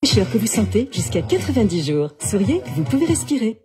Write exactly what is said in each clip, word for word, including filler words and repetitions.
Fraîcheur que vous sentez jusqu'à quatre-vingt-dix jours. Souriez, vous pouvez respirer.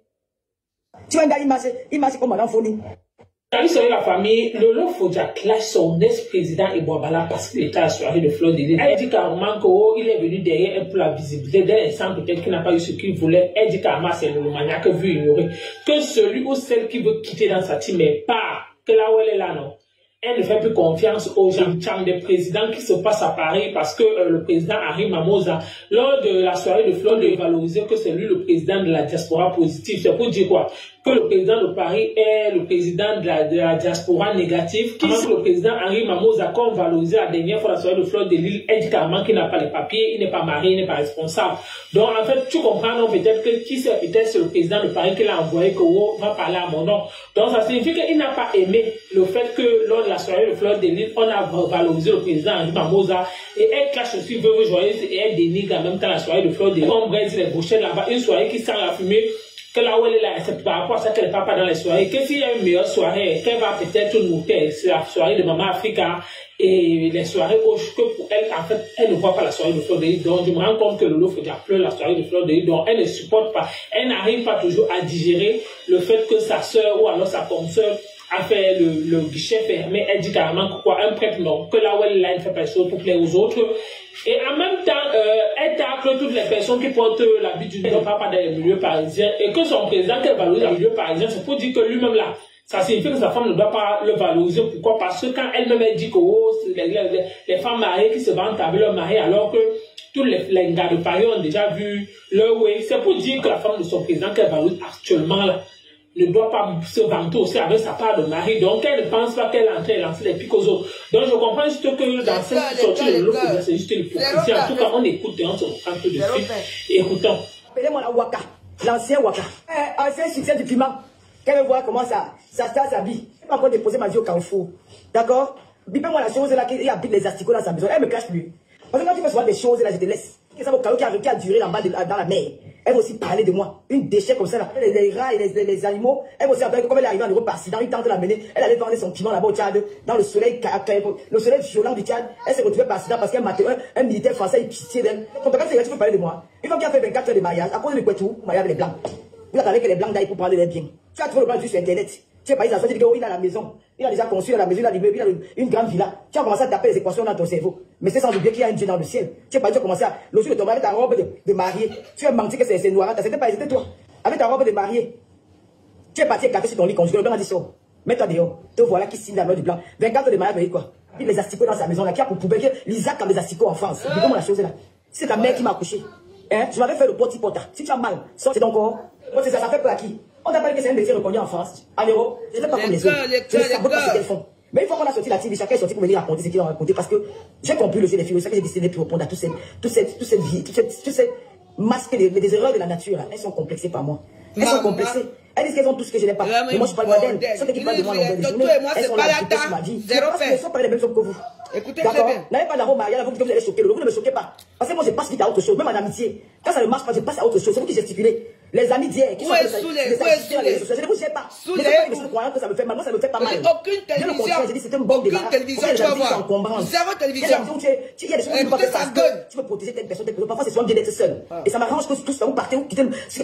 Tu vois un gars, il marche, il marche comme un enfant. Salut, salut la famille. Lolo Fodja clash son ex-président Ebouabala parce qu'il était à la soirée de Fleur de Lys. Elle dit carrément qu'il est venu derrière elle pour la visibilité. Dès l'instant, peut-être qu'il n'a pas eu ce qu'il voulait. Elle dit carrément, c'est le maniaque vu ignorer. Que celui ou celle qui veut quitter dans sa team, mais pas que là où elle est là, non. Elle ne fait plus confiance aux gens des présidents qui se passent à Paris parce que euh, le président Harry Mamosa, lors de la soirée de Fleur de Lys, valorisait que c'est lui le président de la diaspora positive. C'est pour dire quoi? Que le président de Paris est le président de la, de la diaspora négative. Qui c'est le président Harry Mamosa, qu'on valorisait la dernière fois la soirée de Fleur de Lys, elle dit carrément qu'il n'a pas les papiers, il n'est pas marié, il n'est pas responsable. Donc en fait, tu comprends, non, peut-être que qui c'est peut-être c'est le président de Paris qui l'a envoyé que oh, va parler à mon nom. Donc ça signifie qu'il n'a pas aimé le fait que lors de la soirée de Fleur de Lys, on a valorisé le président Harry Mamosa et elle cache aussi veuve joyeuse et elle dénigre en même temps la soirée de Fleur de Lys. On braise les bouchées là-bas, une soirée qui sent la fumée. Que là où elle est là, c'est par rapport à ça qu'elle ne part pas dans les soirées. Que s'il y a une meilleure soirée, qu'elle va peut-être noter, c'est la soirée de Maman Africa et les soirées où que pour elle, en fait, elle ne voit pas la soirée de Fleur de Lys. Donc, je me rends compte que Lolo Fodja pleure la soirée de Fleur de Lys. Donc, elle ne supporte pas. Elle n'arrive pas toujours à digérer le fait que sa sœur ou alors sa consoeur a fait le, le guichet fermé. Elle dit carrément que quoi, un prêtre non, que là où elle est là, elle fait pas les choses pour plaire aux autres. Et en même temps, euh, elle tacle toutes les personnes qui portent l'habit du ne pas dans les milieux parisiens et que son président qu'elle valorise dans les milieux parisiens, c'est pour dire que lui-même là, ça signifie que sa femme ne doit pas le valoriser. Pourquoi? Parce que quand elle-même elle dit que oh, les, les, les femmes mariées qui se vantent avec leur mari alors que tous les, les gars de Paris ont déjà vu leur way, c'est pour dire que la femme de son président qu'elle valorise actuellement là ne doit pas se vanter aussi avec sa part de mari. Donc, elle ne pense pas qu'elle est en train de lancer les pics aux autres. Donc, je comprends juste que dans cette sortie de Lolo Fodja, c'est juste l'hypocrisie. En tout cas, on écoute et on se prend un peu dessus. Écoutons. Appelez-moi la Waka, l'ancien Waka. Eh, ancien succès du piment. Qu'elle veut voir comment ça, ça, ça s'habille. Je vais encore déposer ma vie au Carrefour. D'accord? Bipez-moi la chose là qui habite les asticots dans sa maison. Elle me cache plus. Parce que quand tu fais souvent des choses là, je te laisse. Que ça va au carreau qui a, qui a duré en bas de, dans la mer. Elle va aussi parler de moi. Une déchet comme ça là. Les, les rats et les, les, les animaux. Elle va aussi appeler comme elle est arrivée en Europe par accident. Il tente de l'amener. Elle allait vendre son piment là-bas au Tchad. Dans le soleil, le soleil violent du Tchad. Elle s'est retrouvée par accident parce qu'un matin, un, un militaire français, il pitié d'elle. Donc, quand tu peux parler de moi. Une fois qu'il a fait vingt-quatre heures de mariage, à cause de quoi tout, mariage avec les blancs. Vous attendez que les blancs d'aillent pour parler de leurs biens. Tu as trouvé le plan sur internet. Tu es pas dit, tu dis, oh, il a la maison. Il a déjà construit la maison, il a l'immeuble, il a une grande villa. Tu as commencé à taper les équations dans ton cerveau. Mais c'est sans oublier qu'il y a un Dieu dans le ciel. Tu es pas dit, tu as commencé à, le jour de ton mari, ta robe de, de mariée. Tu as menti que c'est noir. C'était pas, c'était toi. Avec ta robe de mariée. Tu es parti café sur ton lit conjugal. Le blanc a dit, sort. Mets-toi dehors. Te voilà qui signe la main du blanc. vingt-quatre heures de mariage, mais quoi? Il les asticots dans sa maison, là, qui a pour poubelle, l'Isaac a des asticots en France. Dis comment la chose est là. C'est ta mère qui m'a accouché. Hein? Je m'avais fait le poti pota. Si tu as mal, sors c'est ton corps. Ça, ça fait peur à qui? On t'a parlé que c'est un métier reconnu en France, en Europe. Je ne sais pas comme les autres. Je ne sais pas ce qu'elles font. Mais une fois qu'on a sorti la T V, chacun est sorti pour venir raconter ce qu'ils ont raconté parce que j'ai compris le jeu des filles. C'est ça que j'ai décidé de répondre à toutes ces, toutes ces, toutes ces vies, toutes ces, toutes ces masques des, des erreurs de la nature. Là. Elles sont complexées par moi. Elles sont complexées. Elles disent qu'elles ont tout ce que je n'ai pas. Mais moi, je parle pas d'elles. Ceux qui parlent de moi l'ont de journée. Elles sont là pour ma vie. Parce qu'elles sont pas les mêmes choses que vous. Écoutez, d'accord. N'allez pas dans vos mariages, vous, vous allez choquer. Vous ne me choquez pas. Parce que moi, je passe vite à autre chose. Même en amitié. Quand ça ne marche pas, je passe à autre chose. C'est vous qui gesticulez. Les amis d'hier qui sont sous les je ne vous sais pas. Je ne sais pas que croyant que ça me fait mal. Moi, ça me fait pas mal. Aucune télévision. Je dis c'est un bon débat. Aucune télévision, tu vas voir. Zéro télévision. Il y a des choses qui ne peuvent pas faire parce que tu veux protéger telle personne, telle personne. Parfois, c'est souvent bien d'être seul. Et ça m'arrange que tous vous partez ou quittez.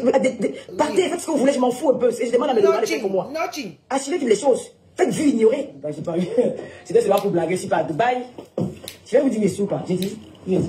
Partez, faites ce que vous voulez, je m'en fous un peu. Je demande à mes demandes pour moi. Achillez toutes les choses. Faites vu ignorer. C'était seulement pour blaguer. Je suis pas à Dubaï. Je vais vous dire mes sous, quoi. J'ai dit.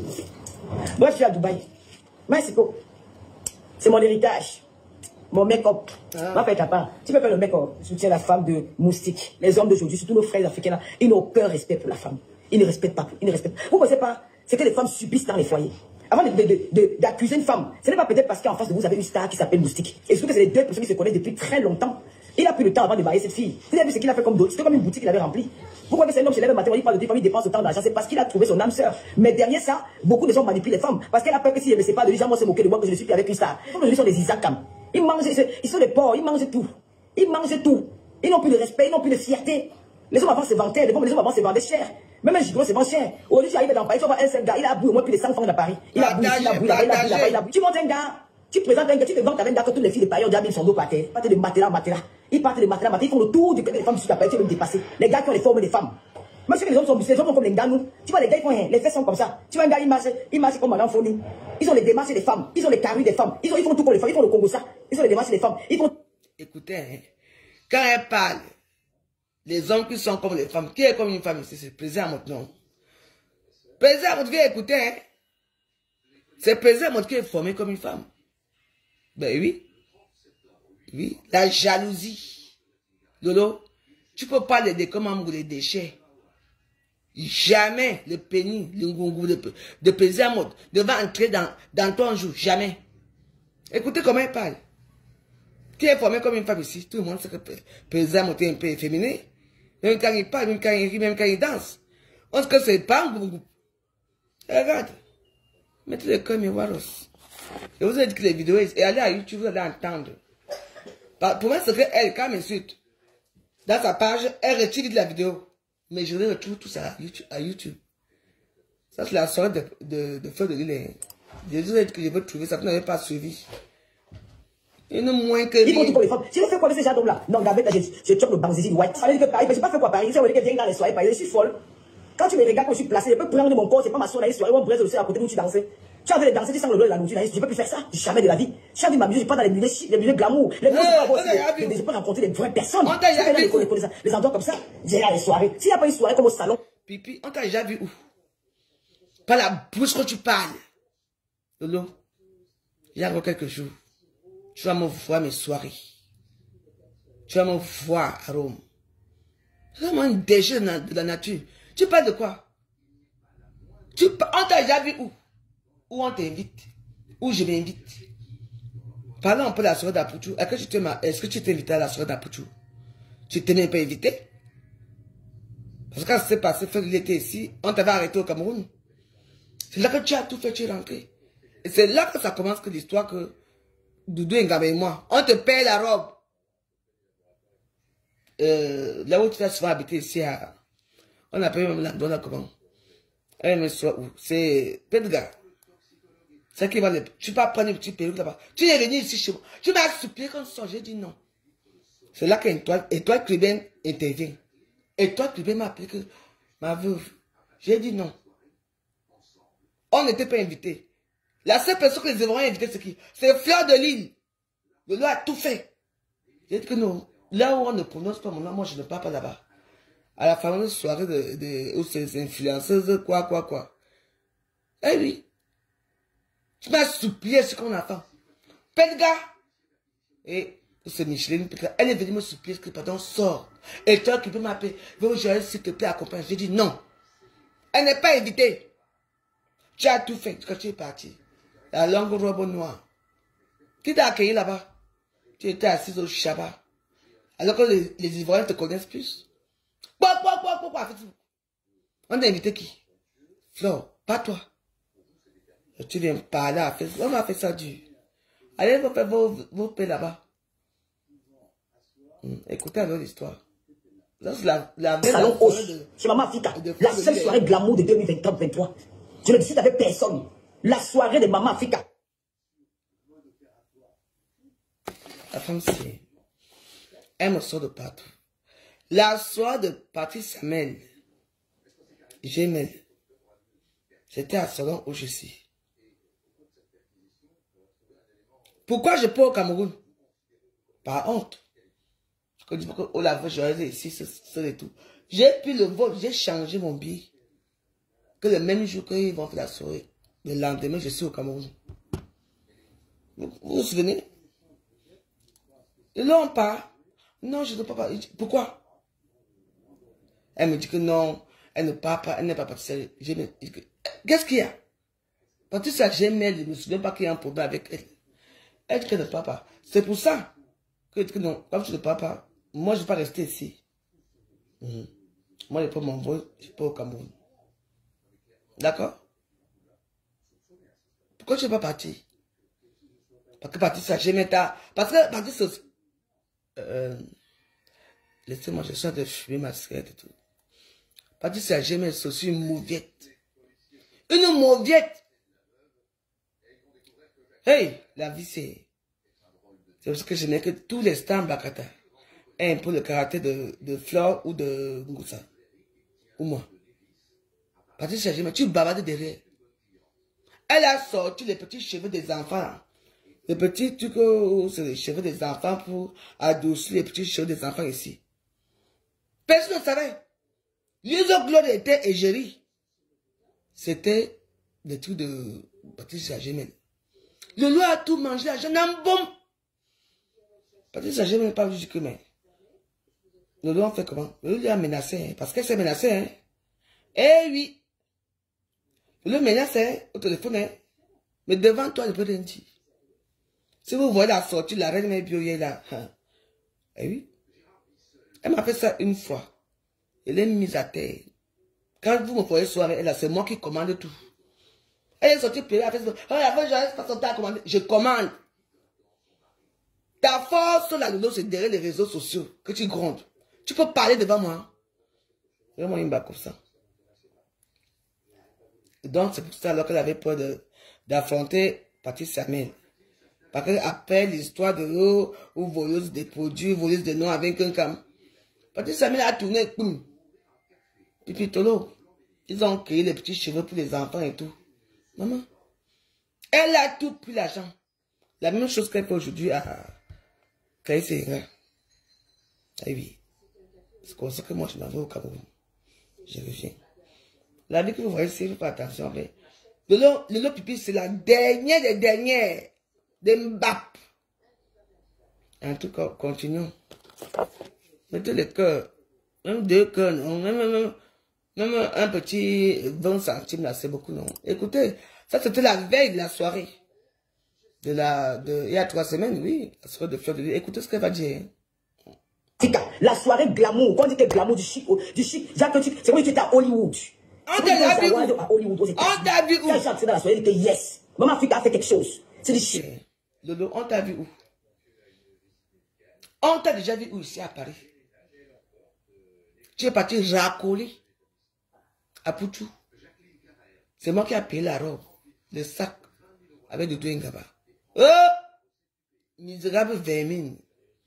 Moi, je suis à Dubaï. Mexico. C'est mon héritage. Mon make-up. Ah. Va faire ta part. Tu peux faire le make-up. Je soutiens la femme de moustique. Les hommes d'aujourd'hui, surtout nos frères africains, là, ils n'ont aucun respect pour la femme. Ils ne respectent pas. Ils ne respectent. Vous ne pensez pas? C'est que les femmes subissent dans les foyers. Avant d'accuser une femme, ce n'est pas peut-être parce qu'en face de vous, vous avez une star qui s'appelle Moustique. Et surtout que c'est les deux personnes qui se connaissent depuis très longtemps. Il a pris le temps avant de marier cette fille. Vous avez vu ce qu'il a fait comme d'autres? C'était comme une boutique qu'il avait remplie. Vous croyez que c'est un homme qui lève un matin, il parle de deux familles, il dépense autant d'argent? C'est parce qu'il a trouvé son âme sœur. Mais derrière ça, beaucoup de gens manipulent les femmes. Parce qu'elle a peur que si elle ne sait pas de lui, moi, c'est moqué de moi que je ne suis plus avec une star. Ils sont des Isakam. Ils mangent, ils sont des porcs, ils mangent tout. Ils mangent tout. Ils n'ont plus de respect, ils n'ont plus de fierté. Les hommes avant se vantaient, les hommes avant se vendaient cher. Même un gigolo se vend cher. Aujourd'hui, tu arrives dans Paris, tu vas voir un seul gars, il a boué au moins plus de cent francs dans Paris. Il a boué, il a boué, il a boué, il a boué, il a boué. Tu montes un gars, tu présentes un gars, tu te vantes avec un gars que toutes les filles de Paris ont déjà mis son dos par terre. Ils partent de matelas, matelas. Ils partent de matelas, matelas. Ils font le tour du côté des femmes jusqu'à Paris, tu veux me dépasser. Les gars qui ont les formes des femmes. Moi, c'est que les hommes sont, les hommes sont comme les gars, nous. Tu vois, les gars, ils font rien. Les fesses sont comme ça. Tu vois, un gars, il marche, il marche comme Madame Foni. Ils ont les démarches des femmes. Ils ont les carrures des femmes. Ils, ont, ils font tout pour les femmes. Ils font le Congo ça. Ils ont les démarches des femmes. Ils font... Écoutez, hein, quand elle parle, les hommes qui sont comme les femmes, qui est comme une femme ici, c'est président maintenant. Président Moutke, écoutez, hein, c'est président Moutke qui est formé comme une femme. Ben oui. Oui, la jalousie. Lolo, tu peux parler de comment les déchets. Jamais le pénis, le ngungu de, de président Mout ne va entrer dans, dans ton jour. Jamais. Écoutez comment il parle. Qui est formé comme une femme ici, tout le monde sait que le président Mout est un peu efféminé. Même quand il parle, même quand il rit, même quand il danse. On sait que c'est pas un groupe. Regarde. Mettez le cœur miroir. Et vous avez dit que les vidéos, et allez à YouTube, vous allez entendre. Pour moi, c'est qu'elle, quand elle m'insulte, dans sa page, elle retire de la vidéo. Mais je retrouve tout ça à YouTube. À YouTube. Ça, c'est la soirée de, de, de Fleur de Lille. Je vous ai dit que je veux trouver ça, vous n'avez pas suivi. Il ne moins que... Ils font tout pour les femmes. Si je fais quoi avec ces gens-là? Non, David, je, je chope le banzézi white. Ça veut dire que Paris, je ne sais pas faire quoi Paris. Ça veut dire que viens dans les soirées Paris. Je suis folle. Quand tu me regardes quand je suis placé, je peux prendre mon corps, c'est pas ma soirée, soirée, on pourrait aussi à côté où tu dansais. Tu as fait les danser, tu sens le de la nourriture, je peux plus faire ça. Jamais de la vie. J'ai envie de m'amuser, je pars dans les milieux chics, les milieux glamour. Les milieux, je peux rencontrer des vraies personnes. Les endroits comme ça, j'ai à les soirées. S'il n'y a pas une soirée comme au salon. Pipi, on t'a déjà vu où? Pas la bouche quand tu parles. Lolo, il y a encore quelques jours, tu vas me voir mes soirées. Tu vas me voir à Rome. C'est vraiment un déchet de la nature. Tu parles de quoi? Tu, on t'a déjà vu où? Où on t'invite? Où je m'invite? Parlons un peu de la soirée d'Apouchou. Est-ce que tu t'es invité à la soirée d'Apouchou? Tu t'es même pas invité? Parce que quand ça s'est passé, il était ici, on t'avait arrêté au Cameroun. C'est là que tu as tout fait, tu es rentré. Et c'est là que ça commence que l'histoire que Doudou Ngame et moi, on te paye la robe. Euh, là où tu as souvent habité ici, à, on appelle même l'endroit là comment? C'est Pedga. C'est qui va le. Tu vas prendre une petite perruque là-bas. Tu es venu ici chez moi. Tu m'as supplié comme ça. J'ai dit non. C'est là qu'Étoile Cluben intervient. Étoile Cluben m'a appelé que ma veuve. J'ai dit non. On n'était pas invité. La seule personne que les Ivoiriens invités, c'est qui? C'est Fleur de Lille. Le loi a tout fait. J'ai dit que non. Là où on ne prononce pas mon nom, moi je ne pars pas là-bas. À la fameuse soirée de, de, où ces influenceuses, quoi, quoi, quoi. Eh oui. Tu m'as supplié ce qu'on attend. Pedga. Et c'est Micheline, elle est venue me supplier que pardon, sort. Et toi qui peux m'appeler, veux-je s'il te plaît accompagner. J'ai dit non. Elle n'est pas invitée. Tu as tout fait quand tu es parti. La longue robe noire. Qui t'a accueilli là-bas? Tu étais assise au Shabbat. Alors que les, les Ivoiriens te connaissent plus. Quoi, quoi, quoi, quoi, quoi. On a invité qui? Flore, pas toi. Tu viens parler à faire. On m'a fait ça dur. Allez, vous faites vos, vos paix là-bas. Hum, écoutez alors l'histoire. Ça, c'est la, la Salon Hoche, chez Maman Africa. La seule soirée glamour de deux mille vingt-quatre vingt-trois. Je ne décide avec personne. La soirée de Maman Africa. La femme, c'est. Elle me sort de partout. La soirée de Patrice Samuel, Gemel, c'était à Salon où je suis. Pourquoi je peux au Cameroun? Par honte. Parce que au lave, je vais ici, c'est et tout. J'ai pris le vol, j'ai changé mon billet. Que le même jour qu'ils vont faire la soirée, le lendemain, je suis au Cameroun. Vous vous, vous souvenez? Et là, on part. Non, je ne peux pas. Pourquoi? Elle me dit que non, elle ne part pas, elle n'est pas partie. Qu'est-ce qu'il y a? Parce que ça, j'aime elle, je ne me souviens pas qu'il y a un problème avec elle. Elle dit qu'elle ne part pas. C'est pour ça que, que non, comme je ne pars pas, moi je ne vais pas rester ici. Mmh. Moi je prends mon vol, je pars au Cameroun. D'accord? Pourquoi tu ne veux pas partir? Parce que partir ça, j'aime ta. Parce que partir c'est. Euh, Laissez-moi, je suis en train de fumer ma cigarette et tout. Partir ça, j'aime c'est aussi une mauviette. Une mauviette! Hey, la vie c'est. C'est parce que je n'ai que tous les stands Bakata aient un peu le caractère de, de Flore ou de Ngoussa. ou moi. Patricia Germain, tu bavardes derrière. Elle a sorti les petits cheveux des enfants. Les petits trucs, c'est les cheveux des enfants pour adoucir les petits cheveux des enfants ici. Personne ne savait. L'Uso Glory était égérie. C'était des trucs de Patricia Germain. Le loup a tout mangé, la jeune homme, bon. Patricia Germain n'est pas vu que mais. Le loup a fait comment? Le loup l'a menacé, hein, parce qu'elle s'est menacée. Hein. Eh oui. Le loup menacé au téléphone, hein. Mais devant toi, je peux rien dire. Si vous voyez la sortie, la reine est bio là. Hein. Eh oui. Elle m'a fait ça une fois. Elle est mise à terre. Quand vous me voyez soirée, elle c'est moi qui commande tout. Elle est sortie pleurer à Facebook. Oh, la fois, j'arrête pas sortir à commander. Je commande. Ta force sur la dodo, c'est derrière les réseaux sociaux que tu grondes. Tu peux parler devant moi. Vraiment une balle comme ça. Et donc, c'est pour ça alors qu'elle avait peur d'affronter Patricia Germain. Parce qu'après l'histoire de l'eau, ou voleuse des produits, voleuse de noms avec un cam. Patricia Germain a tourné, boum. Pipi Tolo. Ils ont créé les petits cheveux pour les enfants et tout. Maman. Elle a tout pris l'argent. La même chose qu'elle fait aujourd'hui à Kaïsera. Ah oui. C'est comme ça que moi je m'en vais au Cameroun. Je reviens. La vie que vous voyez, c'est pas attention. Mais le lot, le lot pipi, c'est la dernière des dernières. Des mbap. En tout cas, continuons. Mettez le cœur. Même deux cœurs, non. Même, même, même un petit vingt centimes, là, c'est beaucoup, non. Écoutez, ça c'était la veille de la soirée. De la, de, il y a trois semaines, oui. La soirée de Fleur de Lys. Écoutez ce qu'elle va dire. La soirée glamour. Quand on dit que glamour du chic, du chic, c'est comme si tu étais à Hollywood. On t'a vu où? On t'a vu où? Quand j'ai entré dans la soirée, il était yes. Maman Africa a fait quelque chose. C'est du chic. Lolo, on t'a vu où? On t'a déjà vu où ici à Paris? Tu es parti racoler à Poutou. C'est moi qui ai payé la robe, le sac, avec du Douengaba. Oh! Misérable vermine.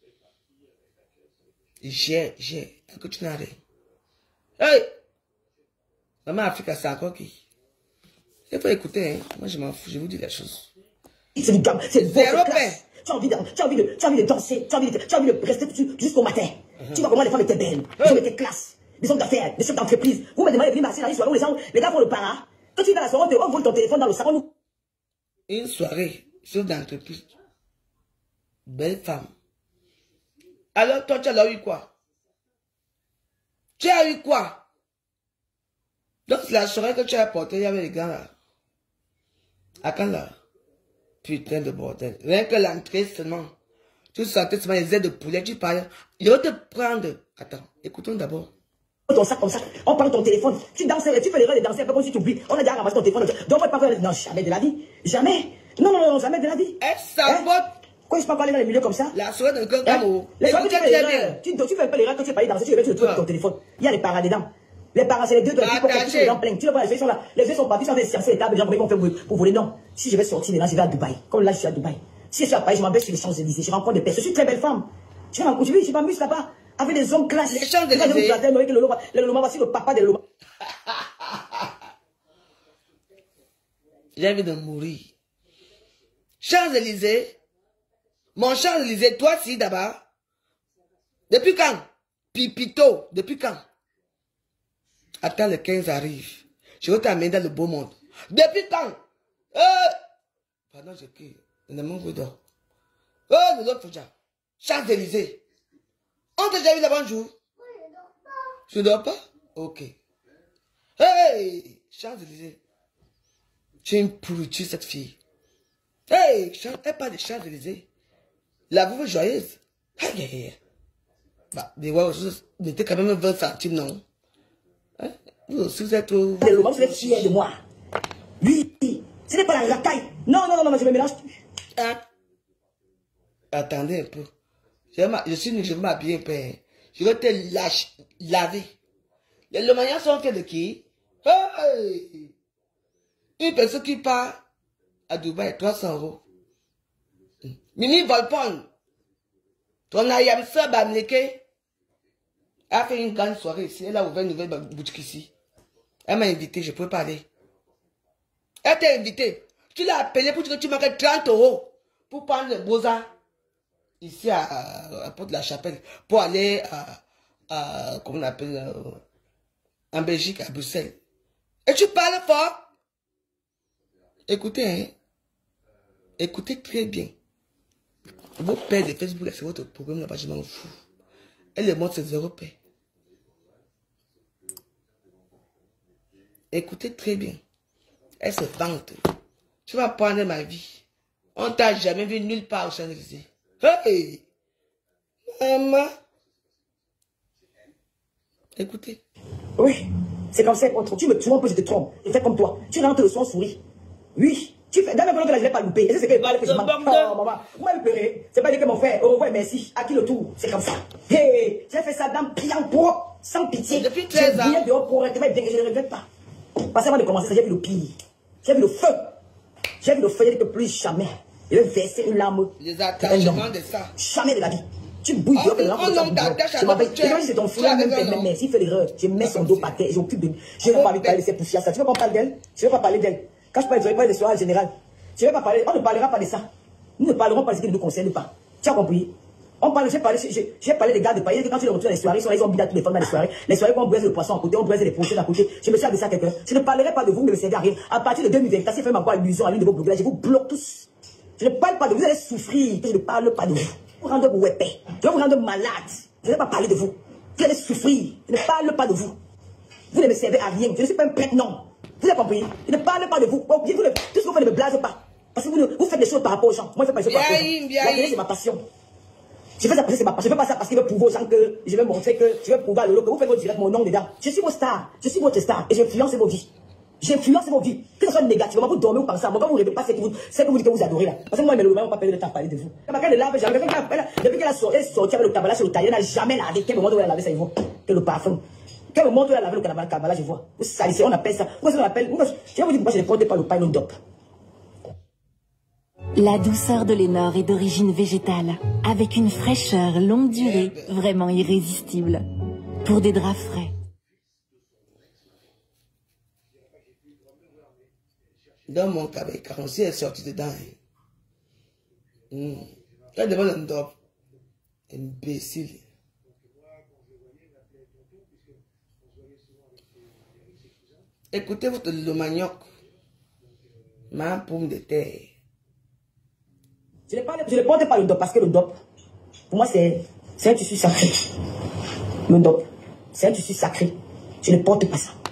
J'ai, j'ai, que tu n'as rien. Hey! Maman Africa, c'est encore qui? Il faut écouter, hein. Moi je m'en fous, je vous dis la chose. C'est du gamme, c'est zéro pain. Tu as envie de, tu as envie de, tu as envie de danser, tu as envie de, tu as envie de rester jusqu'au matin. Uh-huh. Tu vois comment les femmes étaient belles, les hommes étaient classe, des hommes d'affaires, des chefs d'entreprise. Vous me demandez de venir marcher dans une soirée où les gens, les gars font le para. Quand tu es dans la soirée, on vole ton téléphone dans le salon. Une soirée, chef d'entreprise. Belle femme. Alors toi, tu as eu quoi? Tu as eu quoi? Donc la soirée que tu as portée, il y avait les gars là. À quand là? Putain de bordel. Rien que l'entrée seulement. Tu sentais seulement les ailes de poulet, tu parlais. Il va te prendre. Attends, écoutons d'abord. Ton sac comme ça, on prend ton téléphone, tu danses, tu fais l'erreur de danser un peu comme si tu oublies. On a déjà ramassé ton téléphone. Donc on ne peut pas faire. Non, jamais de la vie. Jamais. Non, non, non, jamais de la vie. Elle sabote. Quoi, je peux pas aller dans les milieux comme ça? La soirée d'un gars. Les gens, tu fais l'erreur. Tu fais un peu l'erreur quand tu es pas allé danser, tu le trouves ton téléphone. Il y a les paras dedans. Les parents, c'est les deux de la vie pour que les gens plaignent. Tu vois, les yeux sont là. Les yeux sont partis, ils sont fait chercher les tables, les gens vont faire pour voler. Non. Si je vais sortir maintenant, je vais à Dubaï. Comme là, je suis à Dubaï. Si je suis à Paris, je m'embête sur les Champs-Élysées. Je rencontre des personnes. Je suis une très belle femme. Je vais, je m'amuse là-bas. Avec des hommes classe. Les Champs-Élysées. Le Loma, voici le papa de Loma. J'ai envie de mourir. Champs-Élysées. Mon Champs-Élysées, toi, si, d'abord. Depuis quand? Pipito. Depuis quand? Attends, le quinze arrive. Je vais t'amener dans le beau monde. Depuis quand? Euh... Pardon, je crie. Ne m'en veux pas. Oh, le l'autre Fouja. Champs-Élysées. On t'a déjà vu d'abord un jour? Je ne dors pas? Ok. Hey! Champs-Élysées. Tu es une pourriture, cette fille. Hey! Elle parle de Champs-Élysées. La veuve joyeuse. Aïe, aïe, aïe. Bah, des fois, on était quand même vingt centimes, non? Hein? Si vous êtes trop... Le Loma, vous êtes fiers de moi. Lui, ce n'est pas la racaille. Non, non, non, non, je me mélange. Hein? Attendez un peu. Je, je suis je vais m'habiller, père. Je vais te lâcher, laver. Les Lomaniens sont fiers de qui? Hey! Une personne qui part à Dubaï, trois cents euros. Mini Volpon. Ton ayam ça, bamleke. Elle a fait une grande soirée ici. Elle a ouvert une nouvelle boutique ici. Elle m'a invité, je ne pouvais pas aller. Elle t'a invité. Tu l'as appelé pour dire que tu m'as trente euros pour prendre le beaux-arts ici à, à, à Porte-la-Chapelle pour aller à, à comment on appelle, euh, en Belgique, à Bruxelles. Et tu parles fort. Écoutez, hein. Écoutez très bien. Vos pères de Facebook, c'est votre problème là-bas, je m'en fous. Elle les montre ses zéro paix. Écoutez très bien. Elle se vante. Tu vas prendre ma vie. On t'a jamais vu nulle part au Champs-Élysées. Hey! Maman! Écoutez. Oui, c'est comme ça. Tu me trompes, je te trompe. Je fais comme toi. Tu rentres le son, souris. Oui. Tu fais. Dans le que là, je ne l'ai pas loupé. Et c'est ce que je parle que je manque. Oh, maman. Vous m'avez pleuré. C'est pas dire que mon frère. Au revoir, merci. À qui le tour? C'est comme ça. Hey! J'ai fait ça dans bien propre, sans pitié. Depuis treize ans. J'ai bien dehors pour être bien. Je ne regrette pas. Parce qu'avant de commencer ça, j'ai vu le pire. J'ai vu le feu. J'ai vu le feu, j'ai dit que plus jamais. Je vais verser une larme. Les attachements de ça. Jamais de la vie. Tu bouilles dehors que l'enfant. Je m'appelle. C'est ton frère même fait même. S'il fait l'erreur, je mets son dos par terre et j'occupe de. Je ne vais pas lui parler de ces poussières. Ça. Tu veux pas parler d'elle? Je ne vais pas parler d'elle. Quand je parle, je vais parler de soirée en général. Je ne vais pas parler. On ne parlera pas de ça. Nous ne parlerons pas de ce qui ne nous concerne pas. Tu as compris? On parle, j'ai parlé, j'ai parlé des gars de paillettes, quand tu les retrouves dans les soirées, ils, sont, ils ont mis à tous les femmes dans les soirées. Les soirées où on braise le poisson à côté, on braise les pochets à côté. Je me suis adressé à quelqu'un. Je ne parlerai pas de vous, mais ne me servez à rien. À partir de deux mille vingt, si vous faites encore illusion à l'une de vos blogs, je vous bloque tous. Je ne parle pas de vous, vous allez souffrir. Je ne parle pas de vous. Vous rendez vous épais. Je vais vous rendre malade. Je ne vais pas parler de vous. Vous allez souffrir. Je ne parle pas de vous. Vous ne me servez à rien. Je ne suis pas un prêtre, non. Vous avez compris? Je ne parle pas de vous. Vous ne, tout ce que vous faites ne me blase pas. Parce que vous, ne, vous faites des choses par rapport aux gens. Moi, je ne fais pas des choses par rapport aux gens. La télé, c'est ma passion. Je fais ça parce que c'est ma passion. Je ne fais pas ça parce qu'il veut prouver aux gens que je vais montrer que je vais prouver à l'eau que vous faites votre direct, mon nom dedans. Je suis vos stars. Je suis votre star. Et j'influence vos vies. J'influence vos vies. Que ce soit négativement, vous dormez ou pensez à moi. Quand vous ne répétez pas ce que vous, ce que vous dites que vous adorez là. Parce que moi, je ne vais pas perdre le temps à parler de vous. Quand elle lave, jamais. Depuis qu'elle a sorti avec le cabala sur le tailleur, elle n'a jamais lavé. Quel moment où elle a lavé ça, il voit. Que le parfum. Quel moment où elle a lavé le cabala, je vois. Vous salissez, on appelle ça. Pourquoi ça on appelle? Je vais vous dire pourquoi je ne porte pas le pain non dope. La douceur de Lénore est d'origine végétale, avec une fraîcheur longue durée vraiment irrésistible. Pour des draps frais. Dans mon cabet, car on s'est sorti dedans. Mmh. Elle demande un top. Imbécile. Écoutez votre le manioc. Ma pomme de terre. Je ne, parle, je ne porte pas le dope parce que le dope, pour moi, c'est un tissu sacré. Le dope, c'est un tissu sacré. Je ne porte pas ça.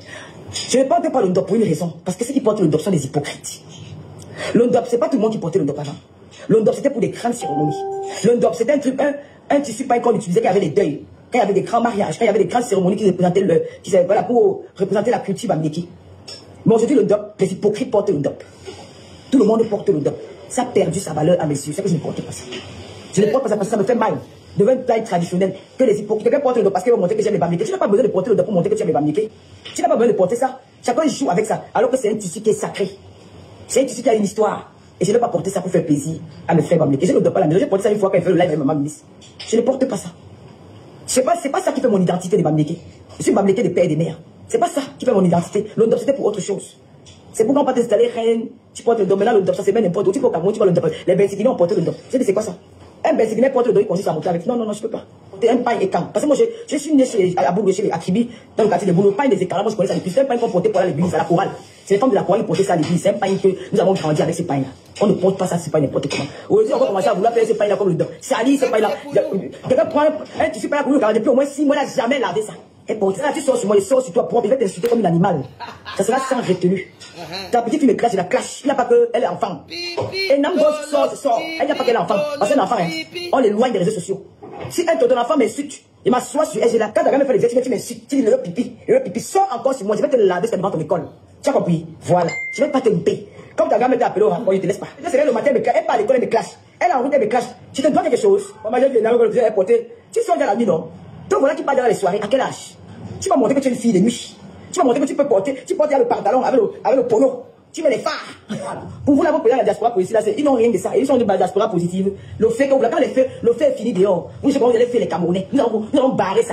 Je ne porte pas le dope pour une raison. Parce que ceux qui portent le dope sont des hypocrites. Le dope, c'est pas tout le monde qui portait le dope avant. Le dope, c'était pour des grandes cérémonies. Le dope, c'était un truc, un, un tissu paille qu'on utilisait quand il y avait des deuils, quand il y avait des grands mariages, quand il y avait des grandes cérémonies qui représentaient le, qui voilà, pour représenter la culture bamileke. Mais aujourd'hui, le dope, les hypocrites portent le dope. Tout le monde porte le dope. Ça a perdu sa valeur à mes yeux. C'est que je ne porte pas ça. Je ne porte pas ça parce que ça me fait mal. De une taille traditionnelle. Que les hypocrites. Quelqu'un porte le dope parce qu'il veut montrer que j'aime les bamileke. Tu n'as pas besoin de porter le dope pour montrer que tu aimes les bamileke. Tu n'as pas besoin de porter ça. Chacun joue avec ça. Alors que c'est un tissu qui est sacré. C'est un tissu qui a une histoire. Et je ne vais pas porter ça pour faire plaisir à mes frères bamileke. Je ne dois pas la maison. Je porte ça une fois quand il fait le live avec maman ministre. Je ne porte pas ça. C'est pas, c'est pas ça qui fait mon identité de bamileke. Je suis bamileke de père et de mère. C'est pas ça qui fait mon identité. Le dope c'était pour autre chose. C'est pourquoi on peut t'installer reine, tu portes le dope, maintenant le dope, ça c'est même n'importe où, tu peux au Cameroun, tu vois le dope, les Bensikinais ont porté le dope. Tu sais c'est quoi ça? Un Bensikinais porte le dope, il consiste à monter avec. Non, non, non, je peux pas. Porter un pain et camp. Parce que moi, je, je suis né chez, à Boulou, chez les Akibi, dans le quartier de Boulou, pain des écarlats, moi je connais ça depuis. C'est un pain qu'on portait pour aller à l'église, à la chorale. C'est les femmes de la chorale qui portaient ça à l'église. C'est un pain que nous avons grandi avec ce pain-là. On ne porte pas ça, ce pain n'importe comment. Aujourd'hui, on va commencer à vouloir faire ce pain-là comme le dope. Sali, ce pain-là. Quelqu'un prend un tissu pain-là pour nous, car depuis au moins six mois, il n'a jamais lavé ça. Et pour ça, tu sors sur moi, il sort sur toi propre, il va t'insulter comme un animal. Ça sera sans retenue. Ta petite fille me clash, je la clash. Il n'y a pas qu'elle est enfant. Et Nambo sort, sort. Elle n'a pas qu'elle est enfant. Parce qu'un enfant, hein, on l'éloigne des réseaux sociaux. Si un ton enfant m'insulte, il m'assoit sur elle, là. Quand tu as même fait les gestes, tu m'insultes, tu dis le pipi, le pipi, sort encore sur moi, je vais te laver devant ton école. Tu as compris? Voilà. Je ne vais pas te louper. Comme ta gamme t'a appelé au rapport, je ne te laisse pas. C'est le matin, elle part à l'école, elle me clash. Elle est en route, elle me clash. Tu te dois quelque chose. Maman, je viens de porter. Tu sors de la nuit, non? Donc voilà qui part dans les soirées. À quel âge? Tu vas montrer que tu es une fille de nuit. Tu vas montrer que tu peux porter, tu portes le pantalon avec le, avec le polo. Tu mets les phares. Voilà. Pour vous, là, vous prenez la diaspora positive, là, ils n'ont rien de ça. Ils sont de la diaspora positive. Le fait que vous, quand les faits, le fait est fini dehors, vous savez comment vous allez faire les Camerounais. Nous allons, nous allons barrer ça.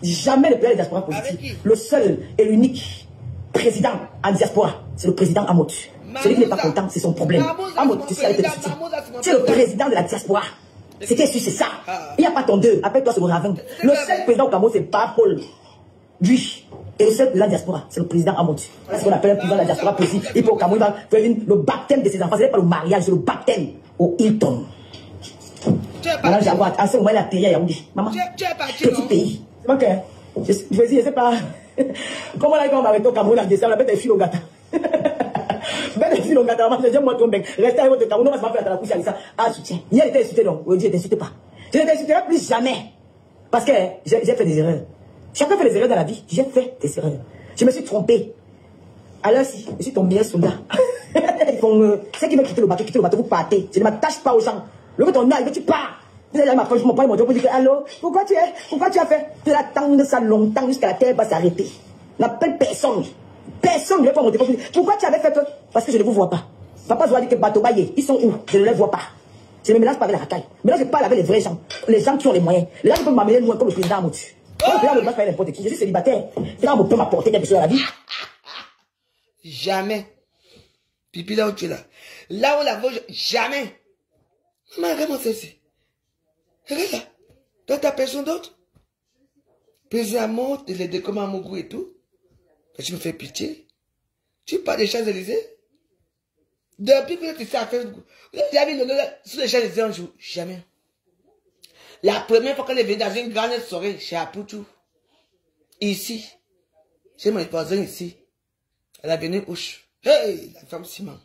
Jamais le président de la diaspora positive. Le seul et l'unique président en diaspora, c'est le président Amout. Celui qui n'est pas content, c'est son problème. Amout, tu sais, c'est le président de la diaspora. C'était sûr, c'est ça. Il n'y a pas ton deux. Appelle-toi, c'est le ravin. Le seul président au Cameroun, c'est pas Paul. Lui. Et le seul président de la diaspora, c'est le président Amout. C'est ce qu'on appelle un président de la diaspora positive. Il peut au Cameroun, il va faire le baptême de ses enfants. Ce n'est pas le mariage, c'est le baptême au Hilton. Maintenant, j'ai avoir à ce moment, il a payé à Yaoundé. Maman, petit pays. C'est pas que. Je veux dire, je sais pas. Comment là, quand on va arrêter au Cameroun en décembre, la bête est fille au gâteau. Bête est fille au gâteau. J'aime moi ton bec. Restez avec votre Cameroun, on va se faire la couche à ça. Ah, soutien. Il a été insulté, non. Oui, je ne t'insulte pas. Je ne t'insulterai plus jamais. Parce que j'ai fait des erreurs. Chacun fait des erreurs dans la vie. J'ai fait des erreurs. Je me suis trompé. Alors, si, je suis ton meilleur soldat. Ils font. Euh, ceux qui veulent quitter le bateau, quitter le bateau, vous partez. Je ne m'attache pas aux gens. Le jour où ton arrive, tu pars. Vous allez m'appeler, je m'en mon job pour dire allô, pourquoi tu es, pourquoi tu as fait de l'attendre ça longtemps jusqu'à la terre va s'arrêter. N'appelle personne. Personne ne veut pas monter. Pourquoi tu avais fait ça? Parce que je ne vous vois pas. Papa doit dire que bateau baillé, ils sont où? Je ne les vois pas. Je ne me mélange pas avec la racaille. Mais là, je parle avec les vrais gens. Les gens qui ont les moyens. Les gens qui peuvent m'amener loin comme le président Amout. Moi, le président ne me pas n'importe qui. Je suis célibataire. Le président peut m'apporter quelque chose à la vie. Jamais. Pipi là où tu es là. Là où la voix, jamais. Maman, regarde-moi ceci. Regarde là. Toi, t'as personne d'autre. Président Amout, il est de comme à mon goût et tout. Tu me fais pitié. Tu parles des Champs-Élysées. Depuis que tu sais à faire. Vous avez jamais vu sur les Champs-Élysées un jour? Jamais. La première fois qu'elle est venue dans une grande soirée chez Apoutou. Ici. Chez mon voisin ici. Elle est venue ouche. Hey, la femme ciment.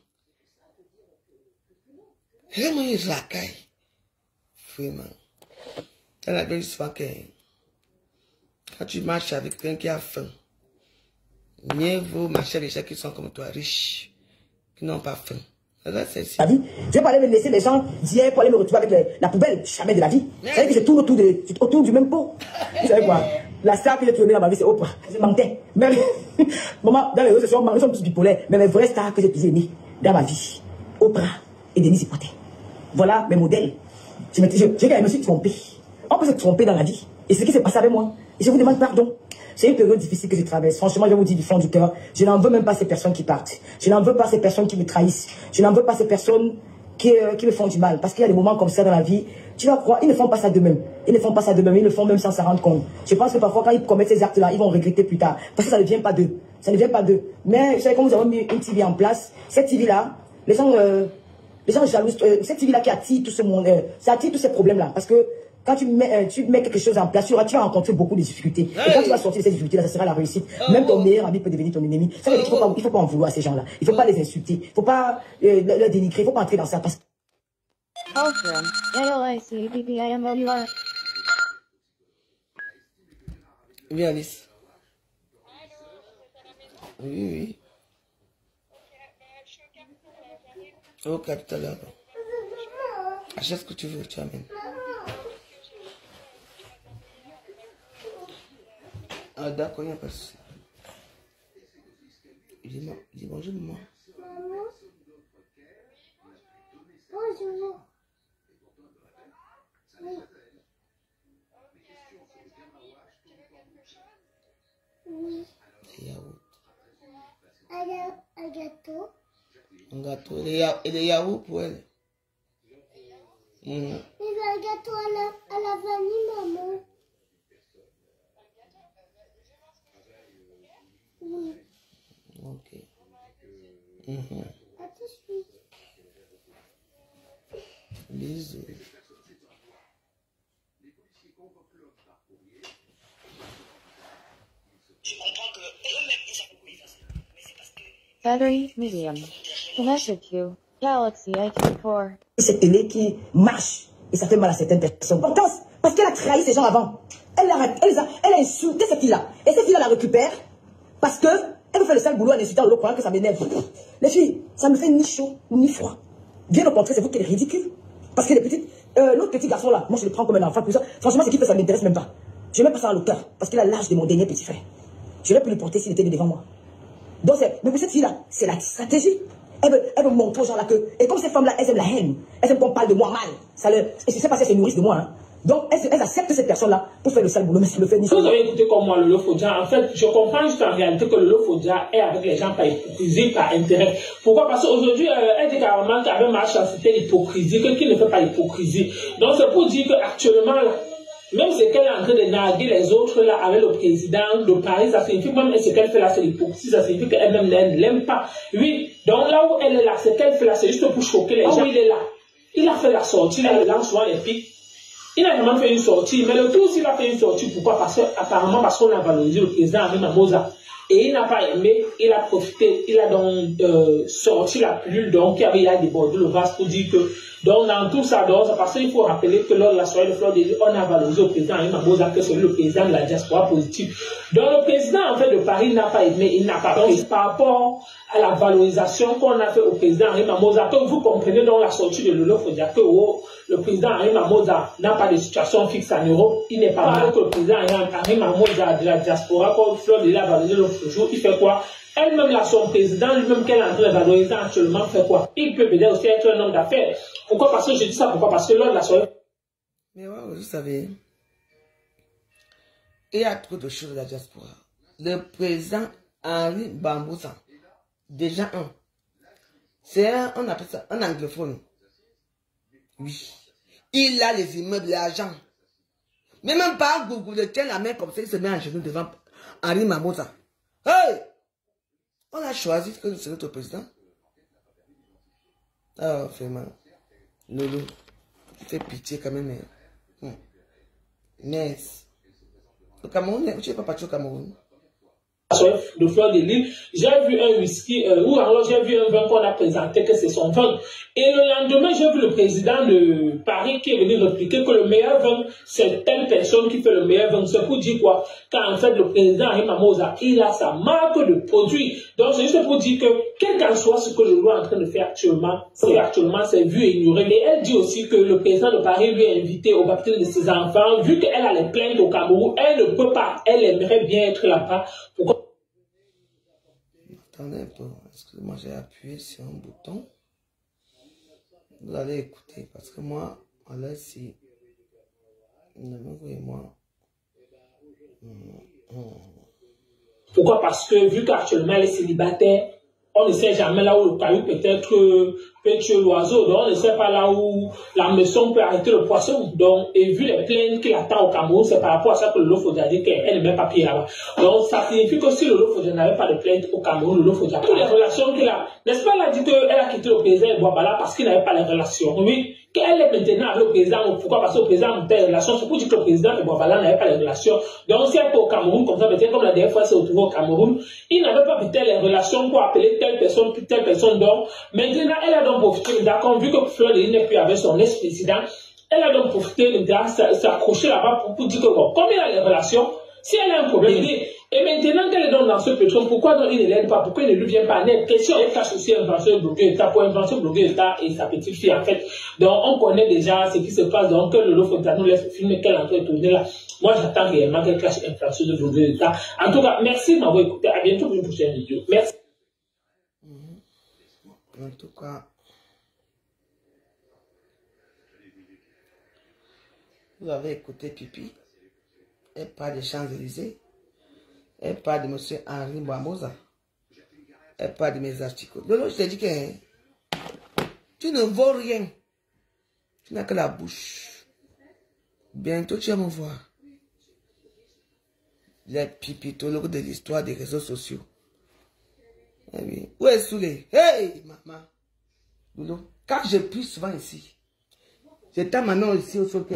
Vraiment une racaille. Vraiment. Elle a bien souvent que quand tu marches avec quelqu'un qui a faim, mieux vaut marcher avec les gens qui sont comme toi, riches, qui n'ont pas faim. Regarde celle-ci. La vie. Je vais pas aller me laisser les gens d'hier pour aller me retrouver avec les, la poubelle. Jamais de la vie. Vous savez que je tourne autour, de, autour du même pot. Vous savez quoi? La star que j'ai trouvée dans ma vie, c'est Oprah. Je mentais. Même, maman, dans les réseaux sociaux, ils sont tous bipolaires. Mais mes vraies stars que j'ai toujours aimées dans ma vie, Oprah et Denise Hipothé. Voilà mes modèles. Je me, je, je, je me suis trompée. On peut se tromper dans la vie. Et ce qui s'est passé avec moi. Et je vous demande pardon. C'est une période difficile que je traverse. Franchement, je vous dis du fond du cœur, je n'en veux même pas ces personnes qui partent. Je n'en veux pas ces personnes qui me trahissent. Je n'en veux pas ces personnes qui, euh, qui me font du mal. Parce qu'il y a des moments comme ça dans la vie, tu vas croire, ils ne font pas ça d'eux-mêmes. Ils ne font pas ça d'eux-mêmes, ils le font même sans s'en rendre compte. Je pense que parfois, quand ils commettent ces actes-là, ils vont regretter plus tard. Parce que ça ne vient pas d'eux. Ça ne vient pas d'eux. Mais vous savez, quand nous avons mis une T V en place, cette T V-là, les gens, euh, les gens jalousent, euh, cette T V-là qui attire tout ce monde, euh, ça attire tous ces problèmes-là. Parce que quand tu mets, euh, tu mets quelque chose en place, tu vas, tu vas rencontrer beaucoup de difficultés. Hey. Et quand tu vas sortir de ces difficultés-là, ça sera la réussite. Oh, Même ton oh. meilleur ami peut devenir ton ennemi. Ça veut dire qu'il ne faut, faut pas en vouloir à ces gens-là. Il ne faut pas les insulter. Il ne faut pas euh, leur dénigrer. Il ne faut pas entrer dans ça. Parce... Oui, Alice. Oui, oui. Au capital. Achète ce que tu veux, tu amènes. Ah d'accord, il n'y a pas de souci. Dis-moi, dis bonjour maman. Bonjour. Oui. Oui. Des yaourts. Un gâteau. Un gâteau. Et des yaourts, et des yaourts pour elle. Mmh. Mais un gâteau à la, à la vanille, maman. Oui. Ok. Mmh. À tout de suite. Bisous. Je comprends que eux-mêmes, ils ont compris ça. Mais c'est parce que... Battery medium. Connected to Galaxy I Q four. Cette télé qui marche et ça fait mal à certaines personnes. Pourtant, parce qu'elle a trahi ces gens avant. Elle a, elle a, elle a insulté cette fille-là. Et cette fille-là la récupère parce que elle veut faire le sale boulot en insultant l'autre croyant que ça m'énerve. Les filles, ça me fait ni chaud ni froid. Bien au contraire, c'est vous qui êtes ridicule. Parce que les petites, euh, l'autre petit garçon là, moi je le prends comme un enfant. Pour ça. Franchement, ce qu'il fait, ça ne m'intéresse même pas. Je ne mets pas ça à l'auteur parce qu'il a l'âge de mon dernier petit frère. J'aurais pu le porter s'il était devant moi. Donc, mais pour cette fille-là, c'est la stratégie. Elle veut, elle veut montrer aux gens là que. Et comme ces femmes-là, elles aiment la haine. Elles aiment qu'on parle de moi mal. Ça le, et je sais pas si elles se nourrissent de moi. Hein. Donc, elles, elles acceptent cette personne-là pour faire le sale boulot, mais si le fait ni ça. Vous avez écouté comme moi Lolo Fodja. En fait, je comprends juste en réalité que Lolo Fodja est avec les gens par hypocrisie, par intérêt. Pourquoi? Parce qu'aujourd'hui, euh, elle dit carrément qu'avec Macha, c'était l'hypocrisie, que qui ne fait pas hypocrisie. Donc, c'est pour dire qu'actuellement, là, même ce qu'elle est en train de narguer les autres là avec le président de Paris, ça signifie même ce qu'elle fait là, c'est l'hypocrisie, ça signifie qu'elle-même ne l'aime pas. Oui, donc là où elle est là, ce qu'elle fait là, c'est juste pour choquer les gens. Il est là. Il a fait la sortie, là, il lance souvent les pics. Il a vraiment fait une sortie, mais le tout, s'il a fait une sortie, pourquoi? Parce que, apparemment, parce qu'on a valorisé le président Henri Mamoza. Et il n'a pas aimé, il a profité, il a donc euh, sorti la pilule, donc il avait débordé le vase pour dire que, donc dans tout ça, donc, c'est parce qu'il faut rappeler que lors de la soirée de Fleur de Lys, on a valorisé le président Henri Mamoza que c'est le président de la diaspora positive. Donc le président en fait de Paris n'a pas aimé, il n'a pas pris par rapport à la valorisation qu'on a fait au président Henri Mamoza. Donc vous comprenez donc la sortie de Lolo Fodja que oh, le président Henri Mamoza n'a pas de situation fixe en Europe, il n'est pas mal que le président Henri Mamoza de la diaspora comme Fleur de Lys a valorisé l'autre jour, il fait quoi? Elle-même, là, son président, lui-même, qu'elle est en train de valoriser actuellement, fait quoi? Il peut peut-être aussi être un homme d'affaires. Pourquoi? Parce que je dis ça, pourquoi? Parce que lors de la soirée. Mais ouais, vous savez, il y a trop de choses de la diaspora. Le président Henri Mamoza, déjà un, c'est un, on appelle ça un anglophone. Oui. Il a les immeubles, l'argent. Mais même pas Google, il tient la main comme ça, il se met en genoux devant Henri Mamoza. Hey! On a choisi que c'est notre président. Ah, vraiment. Lolo, tu fais pitié quand même. Hum. Mais, au Cameroun, tu n'es pas parti au Cameroun. De Fleur de Lys, j'ai vu un whisky, euh, ou alors j'ai vu un vin qu'on a présenté que c'est son vin. Et le lendemain, j'ai vu le président de Paris qui est venu répliquer que le meilleur vin, c'est telle personne qui fait le meilleur vin. C'est pour dire quoi? Quand en fait le président Henri Mamoza, il a sa marque de produit. Donc c'est juste pour dire que, quel qu'en soit ce que le loi est en train de faire actuellement, c'est actuellement c'est vu et ignoré. Mais elle dit aussi que le président de Paris lui a invité au baptême de ses enfants. Vu qu'elle a les plaintes au Cameroun, elle ne peut pas, elle aimerait bien être là-bas. Pourquoi? Attendez un peu, excusez-moi, j'ai appuyé sur un bouton. Vous allez écouter, parce que moi, là, si... moi. Pourquoi? Parce que vu qu'actuellement elle est célibataire, on ne sait jamais là où le caillou peut-être peut tuer l'oiseau, donc on ne sait pas là où la maison peut arrêter le poisson. Donc, et vu les plaintes qu'il attend au Cameroun, c'est par rapport à ça que Lolo Fodja dit qu'elle ne met pas pied là-bas. Donc, ça signifie que si Lolo Fodja n'avait pas de plainte au Cameroun, Lolo Fodja, toutes les relations qu'il a, n'est-ce pas, elle a dit qu'elle a quitté le président Boabala parce qu'il n'avait pas les relations. Oui, qu'elle est maintenant avec le président. Pourquoi? Parce que le président a des relations. C'est pour dire que le président de Boabala n'avait pas les relations. Donc, si elle est au Cameroun, comme ça, peut-être comme la dernière fois, elle s'est retrouvée au Cameroun, il n'avait pas peut-être les relations pour appeler telle personne, puis telle personne. Donc, maintenant, elle a donc profité, d'accord, vu que Fleur de Lys n'est plus avec son ex-président, elle a donc profité de s'accrocher là-bas pour, pour dire que, bon, comme il a les relations, si elle a un problème, et maintenant qu'elle est donc dans ce pétrole, pourquoi donc il ne l'aide pas? Pourquoi il ne lui vient pas en aide? Question, elle cache aussi un influenceur blogueur État pour influenceur blogueur État et sa petite fille, en fait. Donc, on connaît déjà ce qui se passe, donc, que Lolo Fodja nous laisse filmer qu'elle est en train de tourner là. Moi, j'attends réellement qu'elle cache influenceur de blogueur État. En tout cas, merci de m'avoir écouté. À bientôt pour une prochaine vidéo. Merci. En tout cas, vous avez écouté Pipi. Elle parle des Champs-Élysées. Elle parle de M. Henri Mamoza. Elle parle de mes articles. Lolo, je t'ai dit que hein, tu ne vaux rien. Tu n'as que la bouche. Bientôt, tu vas me voir. Les pipitologues de l'histoire des réseaux sociaux. Eh oui. Où est Soulé? Hey, maman. Lolo, quand je prie souvent ici, j'étais maintenant ici au sol.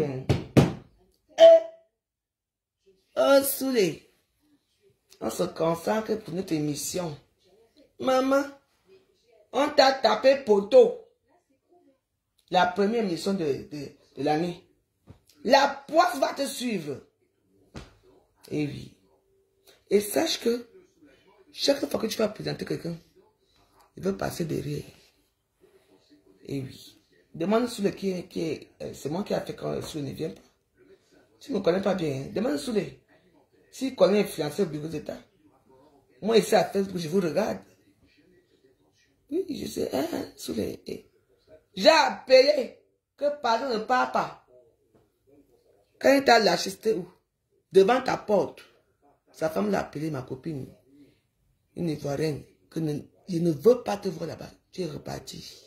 Oh, Soulé. On se consacre pour notre émission. Maman, on t'a tapé poteau. La première émission de, de, de l'année. La poisse va te suivre. Et oui. Et sache que chaque fois que tu vas présenter quelqu'un, il veut passer derrière. Et oui. Demande Soulé qui est... Qui est c'est moi qui a fait quand Soulé ne vient pas. Tu ne me connais pas bien. Hein? Demande Soulé. S'il connaît influenceur au bureau d'État, moi ici à Facebook, je vous regarde. Oui, je sais, hein, Soulé. J'ai appelé que pardon ne part pas. Quand il t'a lâché, c'était où? Devant ta porte. Sa femme l'a appelé, ma copine, une Ivoirienne, que ne, je ne veux pas te voir là-bas. Tu es reparti.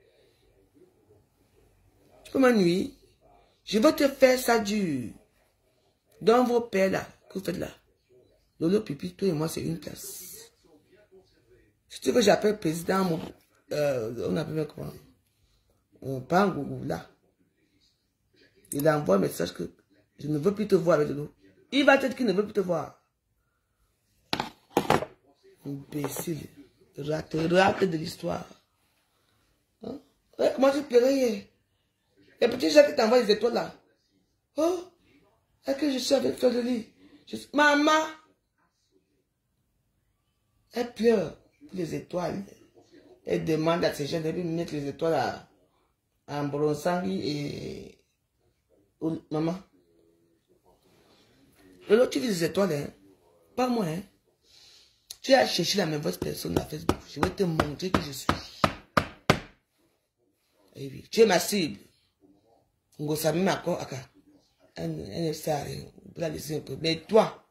Tu peux m'ennuyer. Je veux te faire ça dur. Dans vos pères là, que vous faites là. Lolo Pipi, toi et moi, c'est une place. Si tu veux, j'appelle président, mon, euh, on appelle comment? Euh, pas un gougou, là. Il envoie un message que je ne veux plus te voir avec Lolo. Il va te dire qu'il ne veut plus te voir. Imbécile. Rate, rate de l'histoire. Hein? Ouais, comment tu pleurais hier? Les petits gens qui t'envoient les étoiles là. Oh, est-ce que je suis avec Fleur de Lis? Je... Maman! Elle pleure pour les étoiles. Elle demande à ces gens de mettre les étoiles à, à Bronsangui et... Oh, maman. Lolo, tu vis les étoiles, hein? Pas moi, hein? Tu as cherché la mauvaise personne à Facebook. Je vais te montrer que je suis. Et oui, tu es ma cible. Ngosami Mako Aka. Elle ne sait rien. Mais toi,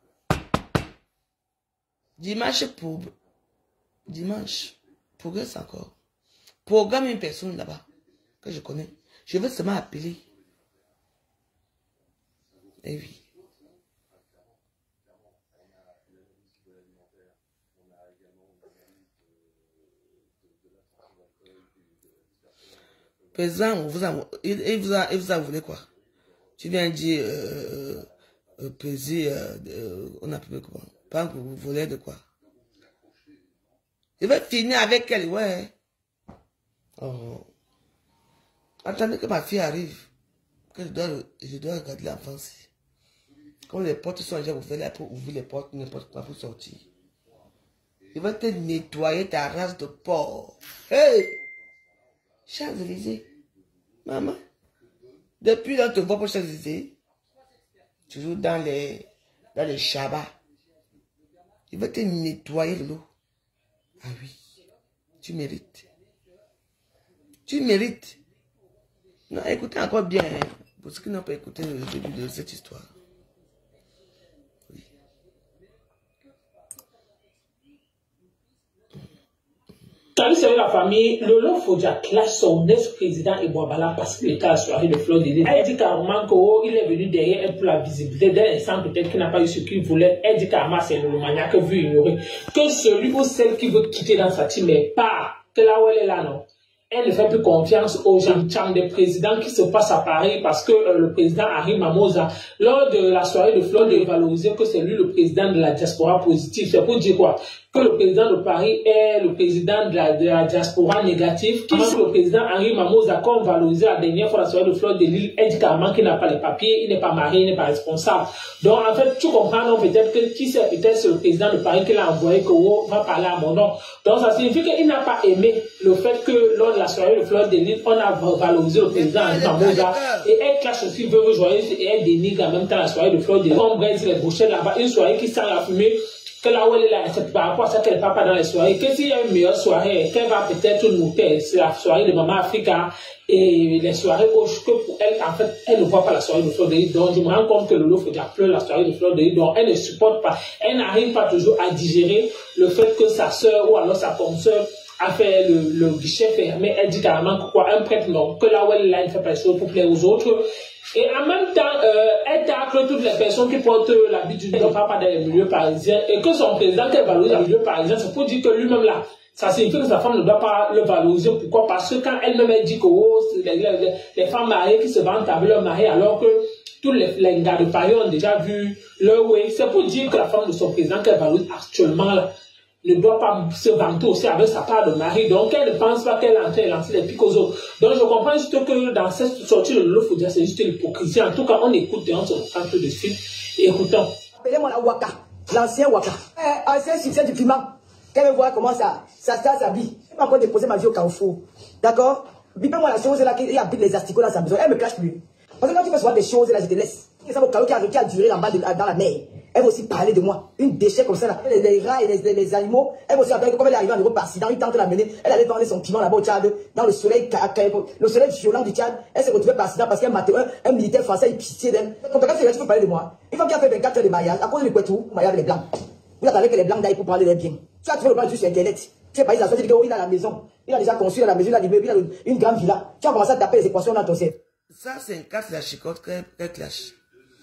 dimanche pour. Dimanche, progresse encore. Programme une personne là-bas que je connais. Je veux seulement appeler. Et oui. Président, vous a, il, il, vous a, il vous a voulu quoi? Tu viens dire, euh, euh, président, euh, on a appelé comment? Pas que vous voulez de quoi? Il va finir avec elle, ouais. Oh. Attendez que ma fille arrive. Que je dois, je dois regarder l'enfance. Quand les portes sont déjà ouvertes, là pour ouvrir les portes, n'importe quoi pour sortir. Il va te nettoyer ta race de porc. Hey! Champs-Élysées. Maman. Depuis là, on te voit pour Champs-Élysées. Toujours dans les, dans les Shabbats. Il va te nettoyer l'eau. Ah oui. Tu mérites. Tu mérites. Non, écoutez encore bien. Hein, pour ceux qui n'ont pas écouté le début de cette histoire. Oui. Salut, salut la famille. Lolo Fodja classe son ex-président Ebouabala parce qu'il était à la soirée de Fleur de Lis. Elle dit carrément qu'il est venu derrière elle pour la visibilité. Dès l'instant, peut-être qu'il n'a pas eu ce qu'il voulait. Elle dit carrément c'est le maniaque vu ignorer. Que celui ou celle qui veut quitter dans sa team, mais pas que là où elle est là, non. Elle ne fait plus confiance aux gens des présidents qui se passent à Paris parce que euh, le président Harry Mamosa, lors de la soirée de Fleur, de valoriser que c'est lui le président de la diaspora positive. C'est pour dire quoi? Que le président de Paris est le président de la, de la diaspora négative. Qui est le président Harry Mamosa, comme valorisé la dernière fois la soirée de Fleur de Lis, elle dit carrément qu'il n'a pas les papiers, il n'est pas marié, il n'est pas responsable. Donc en fait, tu comprends donc peut-être que qui c'est peut-être c'est le président de Paris qui l'a envoyé que oh, va parler à mon nom. Donc ça signifie qu'il n'a pas aimé le fait que lors de la soirée de Fleur de Lis, on a valorisé le président Harry Mamosa et elle clash aussi veuve joyeuse et elle dénigre en même temps la soirée de Fleur de Lis. On braise les bouchettes là-bas, une soirée qui sent la fumée. Que là où elle est là, c'est par rapport à ça qu'elle ne part pas dans les soirées. Que s'il y a une meilleure soirée, qu'elle va peut-être noter, c'est la soirée de Maman Africa et les soirées où que pour elle, en fait, elle ne voit pas la soirée de Fleur de Lis. Donc, je me rends compte que Lolo Fodja pleure la soirée de Fleur de Lis. Donc, elle ne supporte pas. Elle n'arrive pas toujours à digérer le fait que sa sœur ou alors sa consoeur a fait le, le guichet fermé. Elle dit carrément que quoi, un prêtre non. Que là où elle est là, elle ne fait pas les choses pour plaire aux autres. Et en même temps, euh, elle tacle toutes les personnes qui portent l'habit du ne pas dans les milieux parisiens et que son président qu'elle valorise les milieux parisiens, c'est pour dire que lui-même là, ça signifie que sa femme ne doit pas le valoriser. Pourquoi? Parce que quand elle-même elle dit que oh, les, les, les femmes mariées qui se vantent avec leur mari alors que tous les, les gars de Paris ont déjà vu leur way, c'est pour dire que la femme de son président qu'elle valorise actuellement là, ne doit pas se vanter aussi avec sa part de mari. Donc, elle ne pense pas qu'elle est en train de lancer les pics aux autres. Donc, je comprends juste que dans cette sortie de Lolo Fodja, c'est juste l'hypocrisie. En tout cas, on écoute et on se prend tout de suite. Et écoutons. Appelez-moi la Waka, l'ancien Waka. Eh, ancien succès du piment. Qu'elle veut voir comment ça, ça, ça s'habille. Je n'ai pas encore déposé ma vie au Carrefour. D'accord? Bipez-moi la chose là qui habite les asticots dans sa maison. Elle me clash plus. Parce que quand tu fais souvent des choses là, je te laisse. Et ça, au carreau qui a, qui a duré en bas de, dans la mer. Elle va aussi parler de moi. Une déchet comme ça, là. Les, les rats et les, les, les animaux. Elle va aussi appeler, comme elle est arrivée en Europe par accident, il tente de la mener. Elle allait vendre son piment là-bas au Tchad, dans le soleil, le soleil violent du Tchad. Elle s'est retrouvée par accident parce qu'un un, un militaire français, il pitié d'elle. Quand tu peux parler de moi. Une femme qui a fait vingt-quatre heures de mariage, à cause de Kouetou, mariage avec les blancs. Vous attendez que les blancs d'aillent pour parler de bien. Tu as trouvé le plan sur Internet. Tu sais pas, il a sorti, il a la maison. Il a déjà construit la maison, il a l'immeuble, il a une grande villa. Tu as commencé à taper les équations dans ton cerveau. Ça, c'est un casse la chicotte qu'elle clash.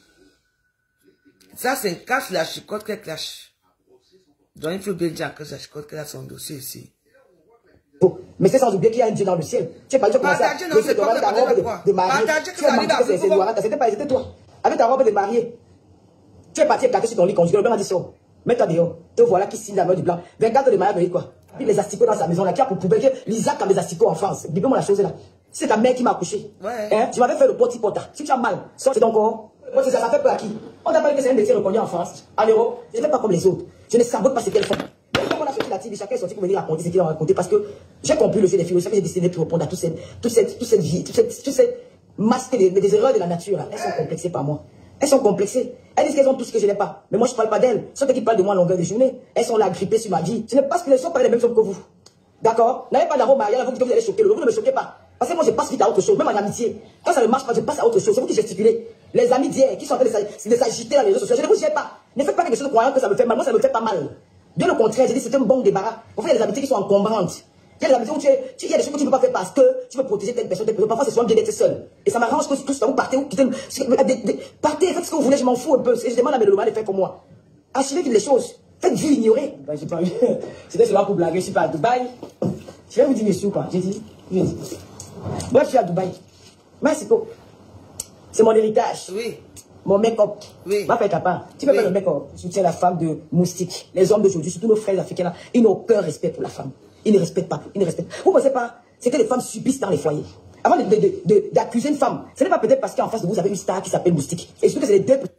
Ça, c'est un casse la chicotte qu'elle clash. Donc, il faut bien dire que la chicotte qu'elle a son dossier ici. Oh, mais c'est sans oublier qu'il y a un Dieu dans le ciel. Tu sais pas, tu as commencé à c'est pas ta robe de mariée. Tu as menti que c'est Noirata, c'était pas, c'était toi. Avec ta robe de mariée. Tu es parti éclater sur ton lit conjugal, le blanc a dit ça. Mets-toi dehors. Te voilà qui signe la main du blanc. vingt-quatre heures de mariage, quoi. Puis les asticots dans sa maison, là, qui a pour poubelle, l'Isaac a des asticots en France. Dis-moi la chose là. C'est ta mère qui m'a accouché. Ouais. Hein? Tu m'avais fait le poti pota. Si tu as mal, sors de ton corps. Moi, ça, ça fait peur à qui? On t'a parlé que c'est un métier reconnu en France, en Europe. Je ne fais pas comme les autres. Je ne sabote pas ce qu'elles font. Comme on a sorti la T V, chacun est sorti pour venir raconter ce qu'il a raconté parce que j'ai compris le jeu des filles. J'ai décidé de répondre à toute cette, toute cette, toute cette vie, toute cette, toute cette masse des, des erreurs de la nature. Là. Elles sont complexées par moi. Elles sont complexées. Elles disent qu'elles ont tout ce que je n'ai pas. Mais moi, je ne parle pas d'elles. Ceux qui parlent de moi à longueur de journée, elles sont là grippées sur ma vie. Ce n'est pas parce qu'elles ne sont pas les mêmes choses que vous. D'accord? N'avez pas d'arôme mariage, vous dites que vous allez choquer. Vous ne me choquez pas. Parce que moi, je passe vite à autre chose. Même en amitié. Quand ça ne marche pas, je passe à autre chose. C'est vous qui gesticulez. Les amis d'hier qui sont en train de s'agiter dans les réseaux sociaux. Je ne vous gère pas. Ne faites pas quelque chose croyant que ça me fait mal. Moi, ça ne me fait pas mal. Bien au contraire, j'ai dit c'est un bon débarras. Pour faire des amitiés qui sont encombrantes. Il y a des amitiés où tu es, tu, il y a des choses que tu ne peux pas faire parce que tu veux protéger telle personne, telle personne. Parfois, c'est souvent bien d'être seul. Et ça m'arrange que tout ça, vous partez, vous quittez, partez, faites ce que vous voulez, je m'en fous un peu. Et je demande à mes lomans de faire comme moi. Achevez les choses. Faites-vous ignorer. Ben, j'ai pas eu. C'était seulement pour blaguer. Je suis pas à Dubaï. Je vais vous dire, monsieur, quoi. J'ai dit, j'ai dit. Moi, je suis à Dubaï. Merci beaucoup. C'est mon héritage. Oui. Mon make-up. Oui. Ma fait part. Tu peux oui. faire le make-up. Je soutiens la femme de moustique. Les hommes d'aujourd'hui, surtout nos frères africains là, ils n'ont aucun respect pour la femme. Ils ne respectent pas. Ils ne respectent. Vous ne pensez pas, c'est que les femmes subissent dans les foyers. Avant d'accuser une femme, ce n'est pas peut-être parce qu'en face de vous, vous avez une star qui s'appelle moustique. Et surtout que c'est les deux.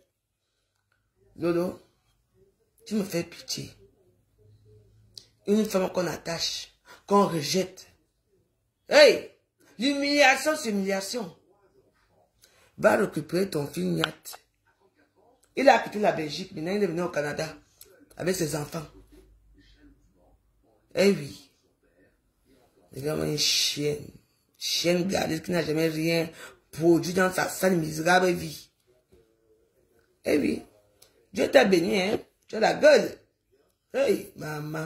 Lolo, tu me fais pitié. Une femme qu'on attache, qu'on rejette. Hey! L'humiliation, c'est humiliation. Va récupérer ton fils Niat. Il a quitté la Belgique, maintenant il est venu au Canada avec ses enfants. Eh oui. C'est vraiment une chienne. Chienne gardée qui n'a jamais rien produit dans sa sale misérable vie. Eh oui. Dieu t'a béni, hein. Tu as la gueule. Hey, maman.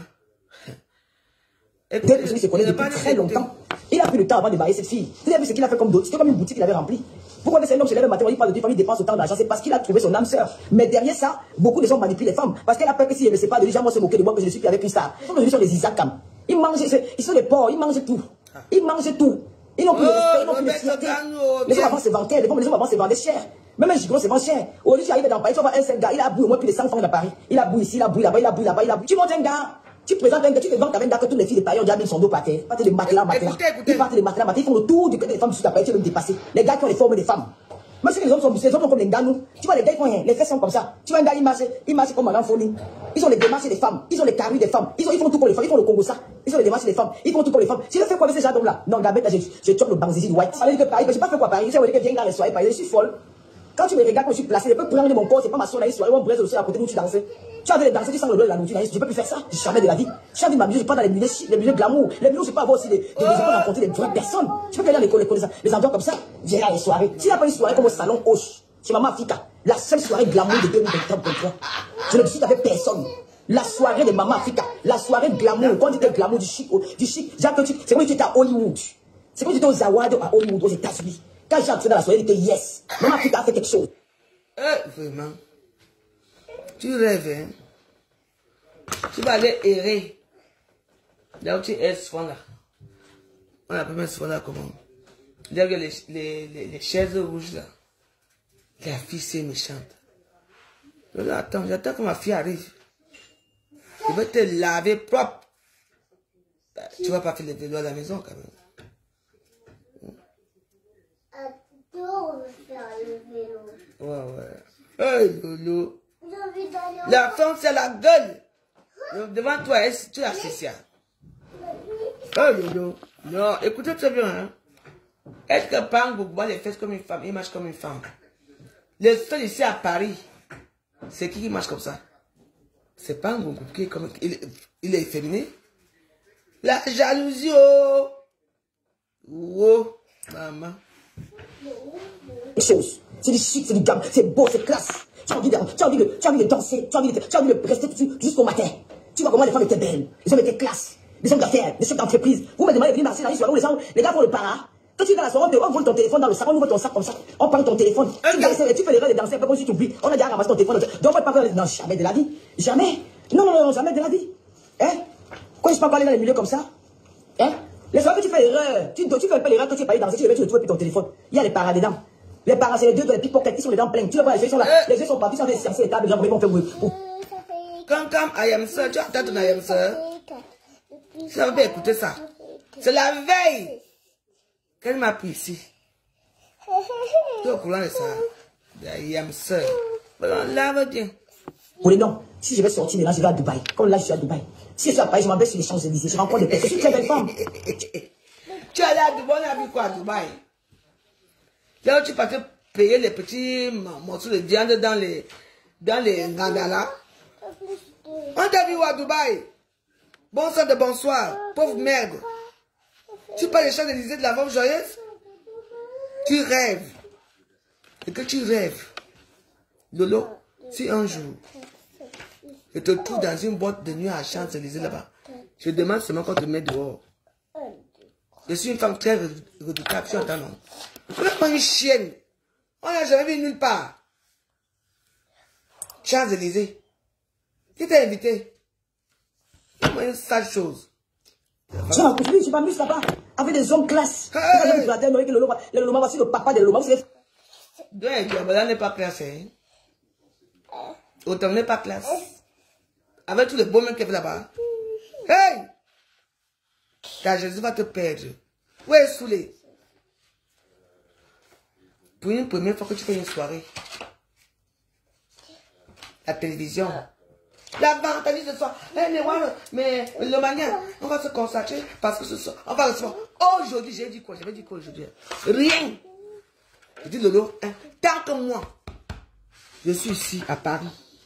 Écoutez, il se connaît depuis très longtemps. Il a pris le temps avant de marier cette fille. Vous avez vu ce qu'il a fait comme d'autres. C'était comme une boutique qu'il avait remplie. Pourquoi c'est un homme se lève le matin, il parle de Dieu, il dépense autant d'argent. C'est parce qu'il a trouvé son âme sœur. Mais derrière ça, beaucoup de gens manipulent les femmes. Parce qu'elle a peur que si elle ne sait pas de lui, moi se moquer de moi que je ne suis plus avec une star. Les femmes aujourd'hui sont des Isakam. Ils mangent, ils sont des porcs, ils mangent tout. Ils mangent tout. Ils n'ont plus de respect, ils n'ont plus de fierté. Les hommes avant se vantaient, les hommes avant se vendaient cher. Même un gigolo se vend cher. Aujourd'hui, tu arrives dans Paris, tu vas voir un seul gars, il a boué au moins plus de cent francs de Paris. Il a boué ici, il a boué là-bas, il a boué là-bas, il a boué. Tu montes un gars. Tu présentes un gars, tu te vantes avec un gars que toutes les filles de Paris ont déjà mis son dos par terre. Partent de matelas, matelas. Ils partent de matelas, matelas. Ils font le tour du côté des femmes du sud de Paris, tu veux me dépasser. Les gars qui ont les formes des femmes. Même si les hommes sont les hommes sont comme les gars, nous. Tu vois, les gars, ils font rien. Les fesses sont comme ça. Tu vois, un gars, il marche, il marche comme Madame Folie. Ils ont les démarches des femmes. Ils ont les carrures des femmes. Ils, ont, ils font tout pour les femmes. Ils font le Congo ça. Ils ont les démarches des femmes. Ils font tout pour les femmes. Si je fais quoi avec ces gens là? Non, Gabette, je, je choque le banzési du white. Je dis que Paris, je n'ai pas fait quoi Paris. Je sais que viens dans les soirées Paris. Je suis folle. Quand tu me regardes, quand je suis placé, je peux prendre mon corps, c'est pas ma soeur dans les soirées, on braise aussi à côté d'où tu danses. Tu as les danser, tu sens l'odeur de la nourriture. Je peux plus faire ça. Jamais de la vie. Je envie de m'amuser, je pas dans les milieux, les milieux glamour. Les milieux, je peux avoir aussi des, des, des, rencontrer des vraies personnes. Tu peux aller dans les écoles, les endroits comme ça. Viens à les soirées. S'il n'y a pas une soirée comme au salon Hoche, chez Maman Africa, la seule soirée glamour de deux mille vingt-trois, je ne discute avec personne. La soirée de Maman Africa, la soirée glamour, quand on dit que glamour du chic, du chic, c'est comme si tu étais à Hollywood. C'est comme si tu étais aux Zawad à Hollywood, aux États-Unis. Quand j'ai entré dans la soirée, il était yes. Maman Africa a fait quelque chose. Euh, vraiment. Tu rêves, hein. Tu vas aller errer. Là où tu es souvent là. On appelle souvent là comment? Derrière les, les, les, les chaises rouges là. La fille c'est méchante. Je dis, attends, j'attends que ma fille arrive. Je vais te laver propre. Bah, tu vas pas faire le vélo à la maison quand même. Adore faire le vélo. Ouais, ouais. Hey, Lolo. La femme, c'est la gueule. Donc, devant toi, tu es associé. Oh, Lolo. Non, écoutez très bien. Hein. Est-ce que Pang Bougba les fesses comme une femme, il marche comme une femme? Le seul ici à Paris, C'est qui qui marche comme ça? C'est pas un bon groupe qui est comme... Il, il est efféminé. La jalousie, oh! Oh, maman. Chose. C'est du chic, c'est du gamme, c'est beau, c'est classe. Tu as envie de, tu as envie de, tu as envie de danser, tu as envie de, tu as envie de rester jusqu'au matin. Tu vois comment les femmes étaient belles, les hommes étaient classe, les hommes d'affaires, les chefs d'entreprise. Vous me demandez de venir marcher dans une soirée où les gens, les gars font le para. Quand tu vas à la soirée, on vole ton téléphone dans le sac, on ouvre ton sac comme ça, on prend ton téléphone. Tu, danses, tu fais l'erreur de danser, après, si tu oublies, on a déjà ramassé ton téléphone. Donc, on ne peut pas faire, non, jamais de la vie. Jamais. Non, non, non, jamais de la vie. Hein? Quand je ne peux pas aller dans les milieux comme ça? Hein? Les soirées que tu fais l'erreur, tu, tu fais pas l'erreur, quand tu es pas allé danser, tu le mets, tu le trouves, puis ton téléphone. Il y a les paras dedans. Les parents, c'est les deux, les pickpockets, ils sont les dents pleines. Tu les vois, les yeux sont là. Les yeux sont partis, ils sont des tables, les gens vont faire pour. Comme, comme, I am sir, tu entends ton I am sir? Ça veut bien écouter ça. C'est la veille qu'elle m'a pris ici. Tu es au courant de ça? I am sir. Là, va bien. Oui, non. Si je vais sortir maintenant, je vais à Dubaï. Comme là, je suis à Dubaï. Si je suis à Paris, je m'en vais sur les Champs-Élysées. Je rencontre des personnes. Je suis une très belle femme. Tu es allé à Dubaï, on a vu quoi à Dubaï? Là où tu partais payer les petits morceaux de viande dans les dans les gandalas. On t'a vu où à Dubaï? Bon sang de bonsoir, pauvre merde. Tu parles des Champs-Élysées de la femme joyeuse? Tu rêves. Et que tu rêves. Lolo, si un jour, je te trouve dans une boîte de nuit à Champs-Élysées là-bas, je demande seulement qu'on te met dehors. Je suis une femme très redoutable, tu entends non? On n'a pas une chienne. On n'a jamais vu nulle part. Champs-Élysées. Qui t'a invité? C'est une sale chose. Je m'en m'amuse là-bas. Avec des hommes classe. Le Loma, voici le papa de Loma. Ouais, Diabala n'est pas classe. Autant n'est pas classe. Avec tous les beaux mecs qu'il y avait là-bas. Hey! Ta Jésus va te perdre. Où est Soulé? Pour une première fois que tu fais une soirée, la télévision, la ventanille ce soir, hey, mais, mais le manière, on va se consacrer parce que ce soir, on va recevoir. Aujourd'hui, j'ai dit quoi? J'avais dit quoi aujourd'hui? Rien. Je dis Lolo, hein, tant que moi, je suis ici à Paris,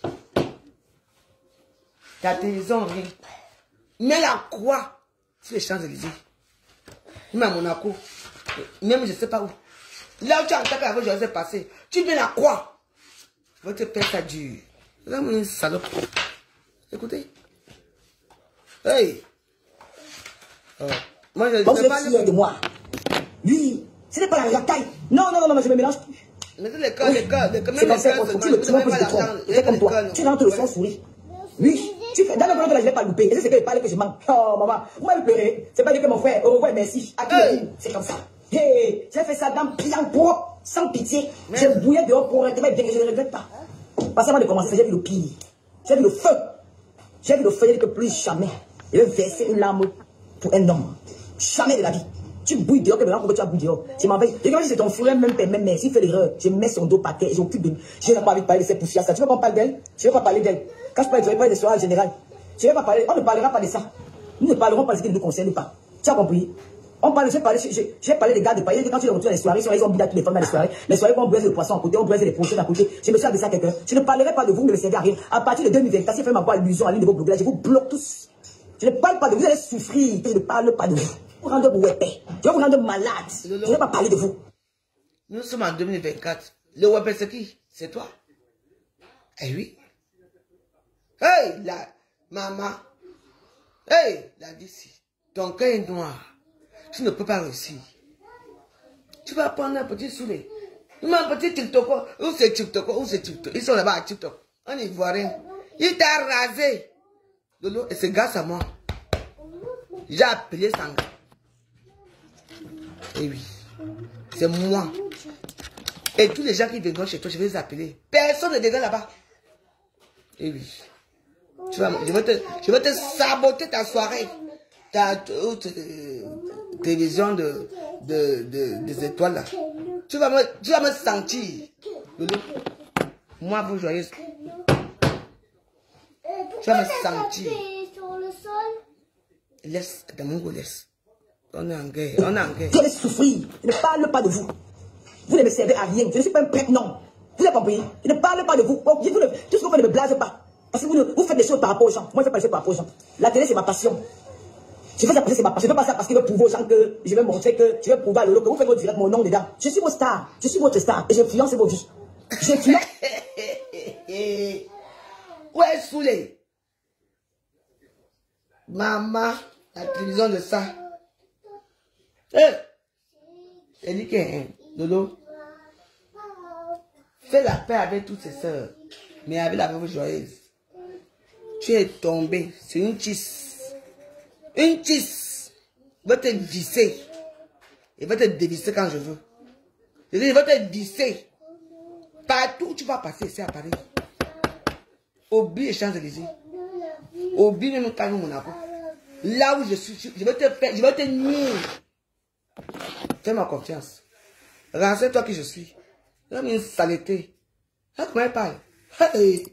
la télévision, rien. Mais la croix sur les Champs-Élysées, même à Monaco, même je ne sais pas où. Là où tu as entendu que je vais passer, tu mets la croix. Je vais te faire ça dur. Là, mon salope. Écoutez. Hey. Oh. Moi, je ne sais pas de moi. Lui, ce n'est pas la taille. Non, non, non, non, je me mélange. Mais c'est les cas, les cas, les cas, c'est comme ça, tu le prends plus de toi. C'est comme toi. Tu rentres le sang souris. Lui, tu fais, dans le moment là, je ne vais pas louper. Et c'est que je parle que je manque. Oh, maman, vous m'avez pleuré. C'est pas dire que mon frère, au revoir, merci. À qui hey. C'est comme ça. Hey, j'ai fait ça dans bien propre, sans pitié. J'ai bouillé dehors pour rentrer bien, je ne regrette pas. Parce qu'avant de commencer, j'ai vu le pire. J'ai vu le feu. J'ai vu le feu, que plus jamais. Je vais verser une larme pour un homme. Jamais de la vie. Tu bouilles dehors, que maintenant, pourquoi tu as bouillé dehors? Tu m'en vais. Et quand c'est ton frère, même père, même mère, s'il fait l'erreur, je mets son dos par terre, j'occupe de lui. Je n'ai pas envie de parler de ces poussières. Tu veux qu'on parle d'elle? Je ne veux pas parler d'elle. Quand je parle, je vais parler de soirée en général. Je ne vais pas parler, on ne parlera pas de ça. Nous ne parlerons pas de ce qui ne nous concerne pas. Tu as compris? On parle, j'ai parlé, j'ai parlé des gars de Paris, quand tu les retrouves dans les soirées, ils ont mis à tous les femmes dans les soirées, les soirées où on braise le poisson à côté, on braise les poissons à côté, je me suis adressé à quelqu'un, je ne parlerai pas de vous, ne me servez à rien. À partir de deux mille vingt-quatre, si vous faites ma voix allusion à l'une de vos blogs là, je vous bloque tous. Je ne parle pas de vous, vous allez souffrir, je ne parle pas de vous. Vous rendez vous épais, je vais vous rendre malade, je ne vais pas parler de vous. Nous sommes en deux mille vingt-quatre, le web c'est qui? C'est toi? Eh oui. Hey, la maman. Hey, la d'ici. Ton cœur est noir. Tu ne peux pas réussir. Tu vas prendre un petit soulé. Un petit TikTok. Où c'est TikTok? Où c'est TikTok? Ils sont là-bas à TikTok. On y voit rien. Il t'a rasé. Lolo, et c'est grâce à moi. J'ai appelé Sanga. Et oui. C'est moi. Et tous les gens qui viendront chez toi, je vais les appeler. Personne ne viendra là-bas. Et oui. Tu vas, je, vais te, je vais te saboter ta soirée. Ta euh, télévision de, de, de, des étoiles là. Tu vas me, tu vas me sentir. Lolo. Moi, vous joyeuse. Tu vas me sentir. Laisse, dans mon goût, laisse. On est en guerre, on est en guerre. Je vais souffrir. Je ne parle pas de vous. Vous ne me servez à rien. Je ne suis pas un prêtre, non. Vous avez compris? Il ne parle pas de vous. Tout ce que vous faites ne me blase pas. Parce que vous, vous faites des choses par rapport aux gens. Moi, je ne fais pas des choses par rapport aux gens. La télé, c'est ma passion. Je fais ça parce que c'est ma passion. Je ne fais pas ça parce qu'il veut prouver aux gens que je vais montrer que je vais prouver à Lolo que vous faites votre direct, mon nom dedans. Je suis votre star. Je suis votre star. Et j'influence vos vies. J'influence. Ouais, Soulé. Maman, la télévision de ça. Eh, elle dit que, hein, Lolo, fais la paix avec toutes ses sœurs, mais avec la veuve joyeuse. Tu es tombé, c'est une tisse. Une tisse. Il va te visser. Il va te dévisser quand je veux. Je dis, il va te visser. Partout où tu vas passer, c'est à Paris. Oublie les Champs-Élysées. Oublie même quand nous Monaco. Là où je suis, je vais te faire, je vais te nier. Fais-moi confiance. Renseigne-toi qui je suis. Comme une saleté. Ah, comment elle parle? Hey,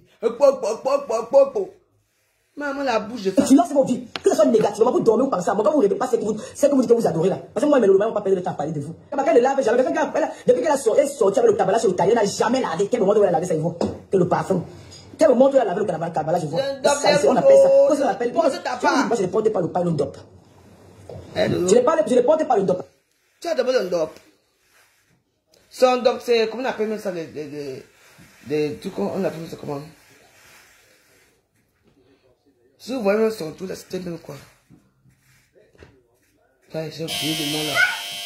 maman, la bouche de ça. Tu lances vos vies. Que ce soit négativement, vous dormez ou pensez à moi. Quand vous ne répétez pas ce que vous, ce que vous dites que vous adorez là. Parce que moi, mais le moment, pas perdre le temps à parler de vous. Quand elle lave, jamais. Depuis qu'elle a sorti avec le tabac sur le tailleur, elle n'a jamais lavé. Quel moment où elle a lavé ça, il vaut que le parfum. Quel moment où elle a lavé le tabac, je vois. On appelle ça. Qu'est-ce qu'on appelle? Moi, je ne porte pas le pain d'op. Je ne porte pas le dop. Tu as d'abord un dop. Son dop, c'est, comment on appelle ça, les, les, les, les trucs, on appelle ça comment? Si vous voyez son tout là, c'était même quoi? Là, j'ai oublié le nom là.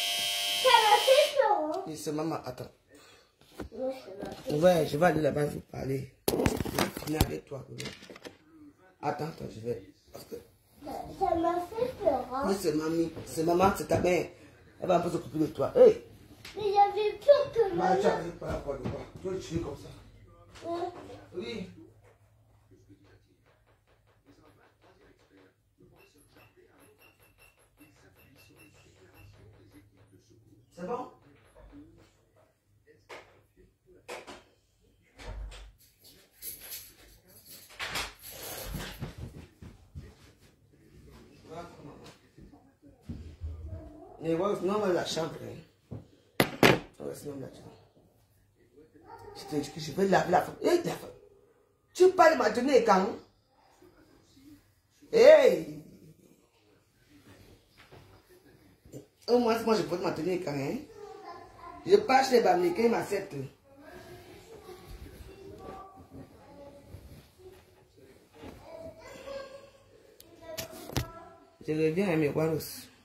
Et c'est maman, attends. Ouais, je vais aller là-bas vous parler. Je vais finir avec toi. Attends, attends, je vais. Parce que... Ça m'a fait peur. Hein? Oui, c'est mamie. C'est maman, c'est ta mère. Elle va un peu s'occuper de toi. Hey! Mais j'avais peur que maman... maman... Tu n'arrives pas à quoi de quoi? Tu veux le tuer comme ça? Ouais. Oui. C'est bon? Et voilà, sinon on va la chambre. Hein. Ouais, sinon on va la chambre. Je te dis que je vais laver la femme. Hey, la femme. Tu parles de ma tenue quand? Hey! Au moins, moi je porte ma tenue quand, hein? Je pars chez les Bamlékins, ils m'acceptent. Je reviens à mes Waros.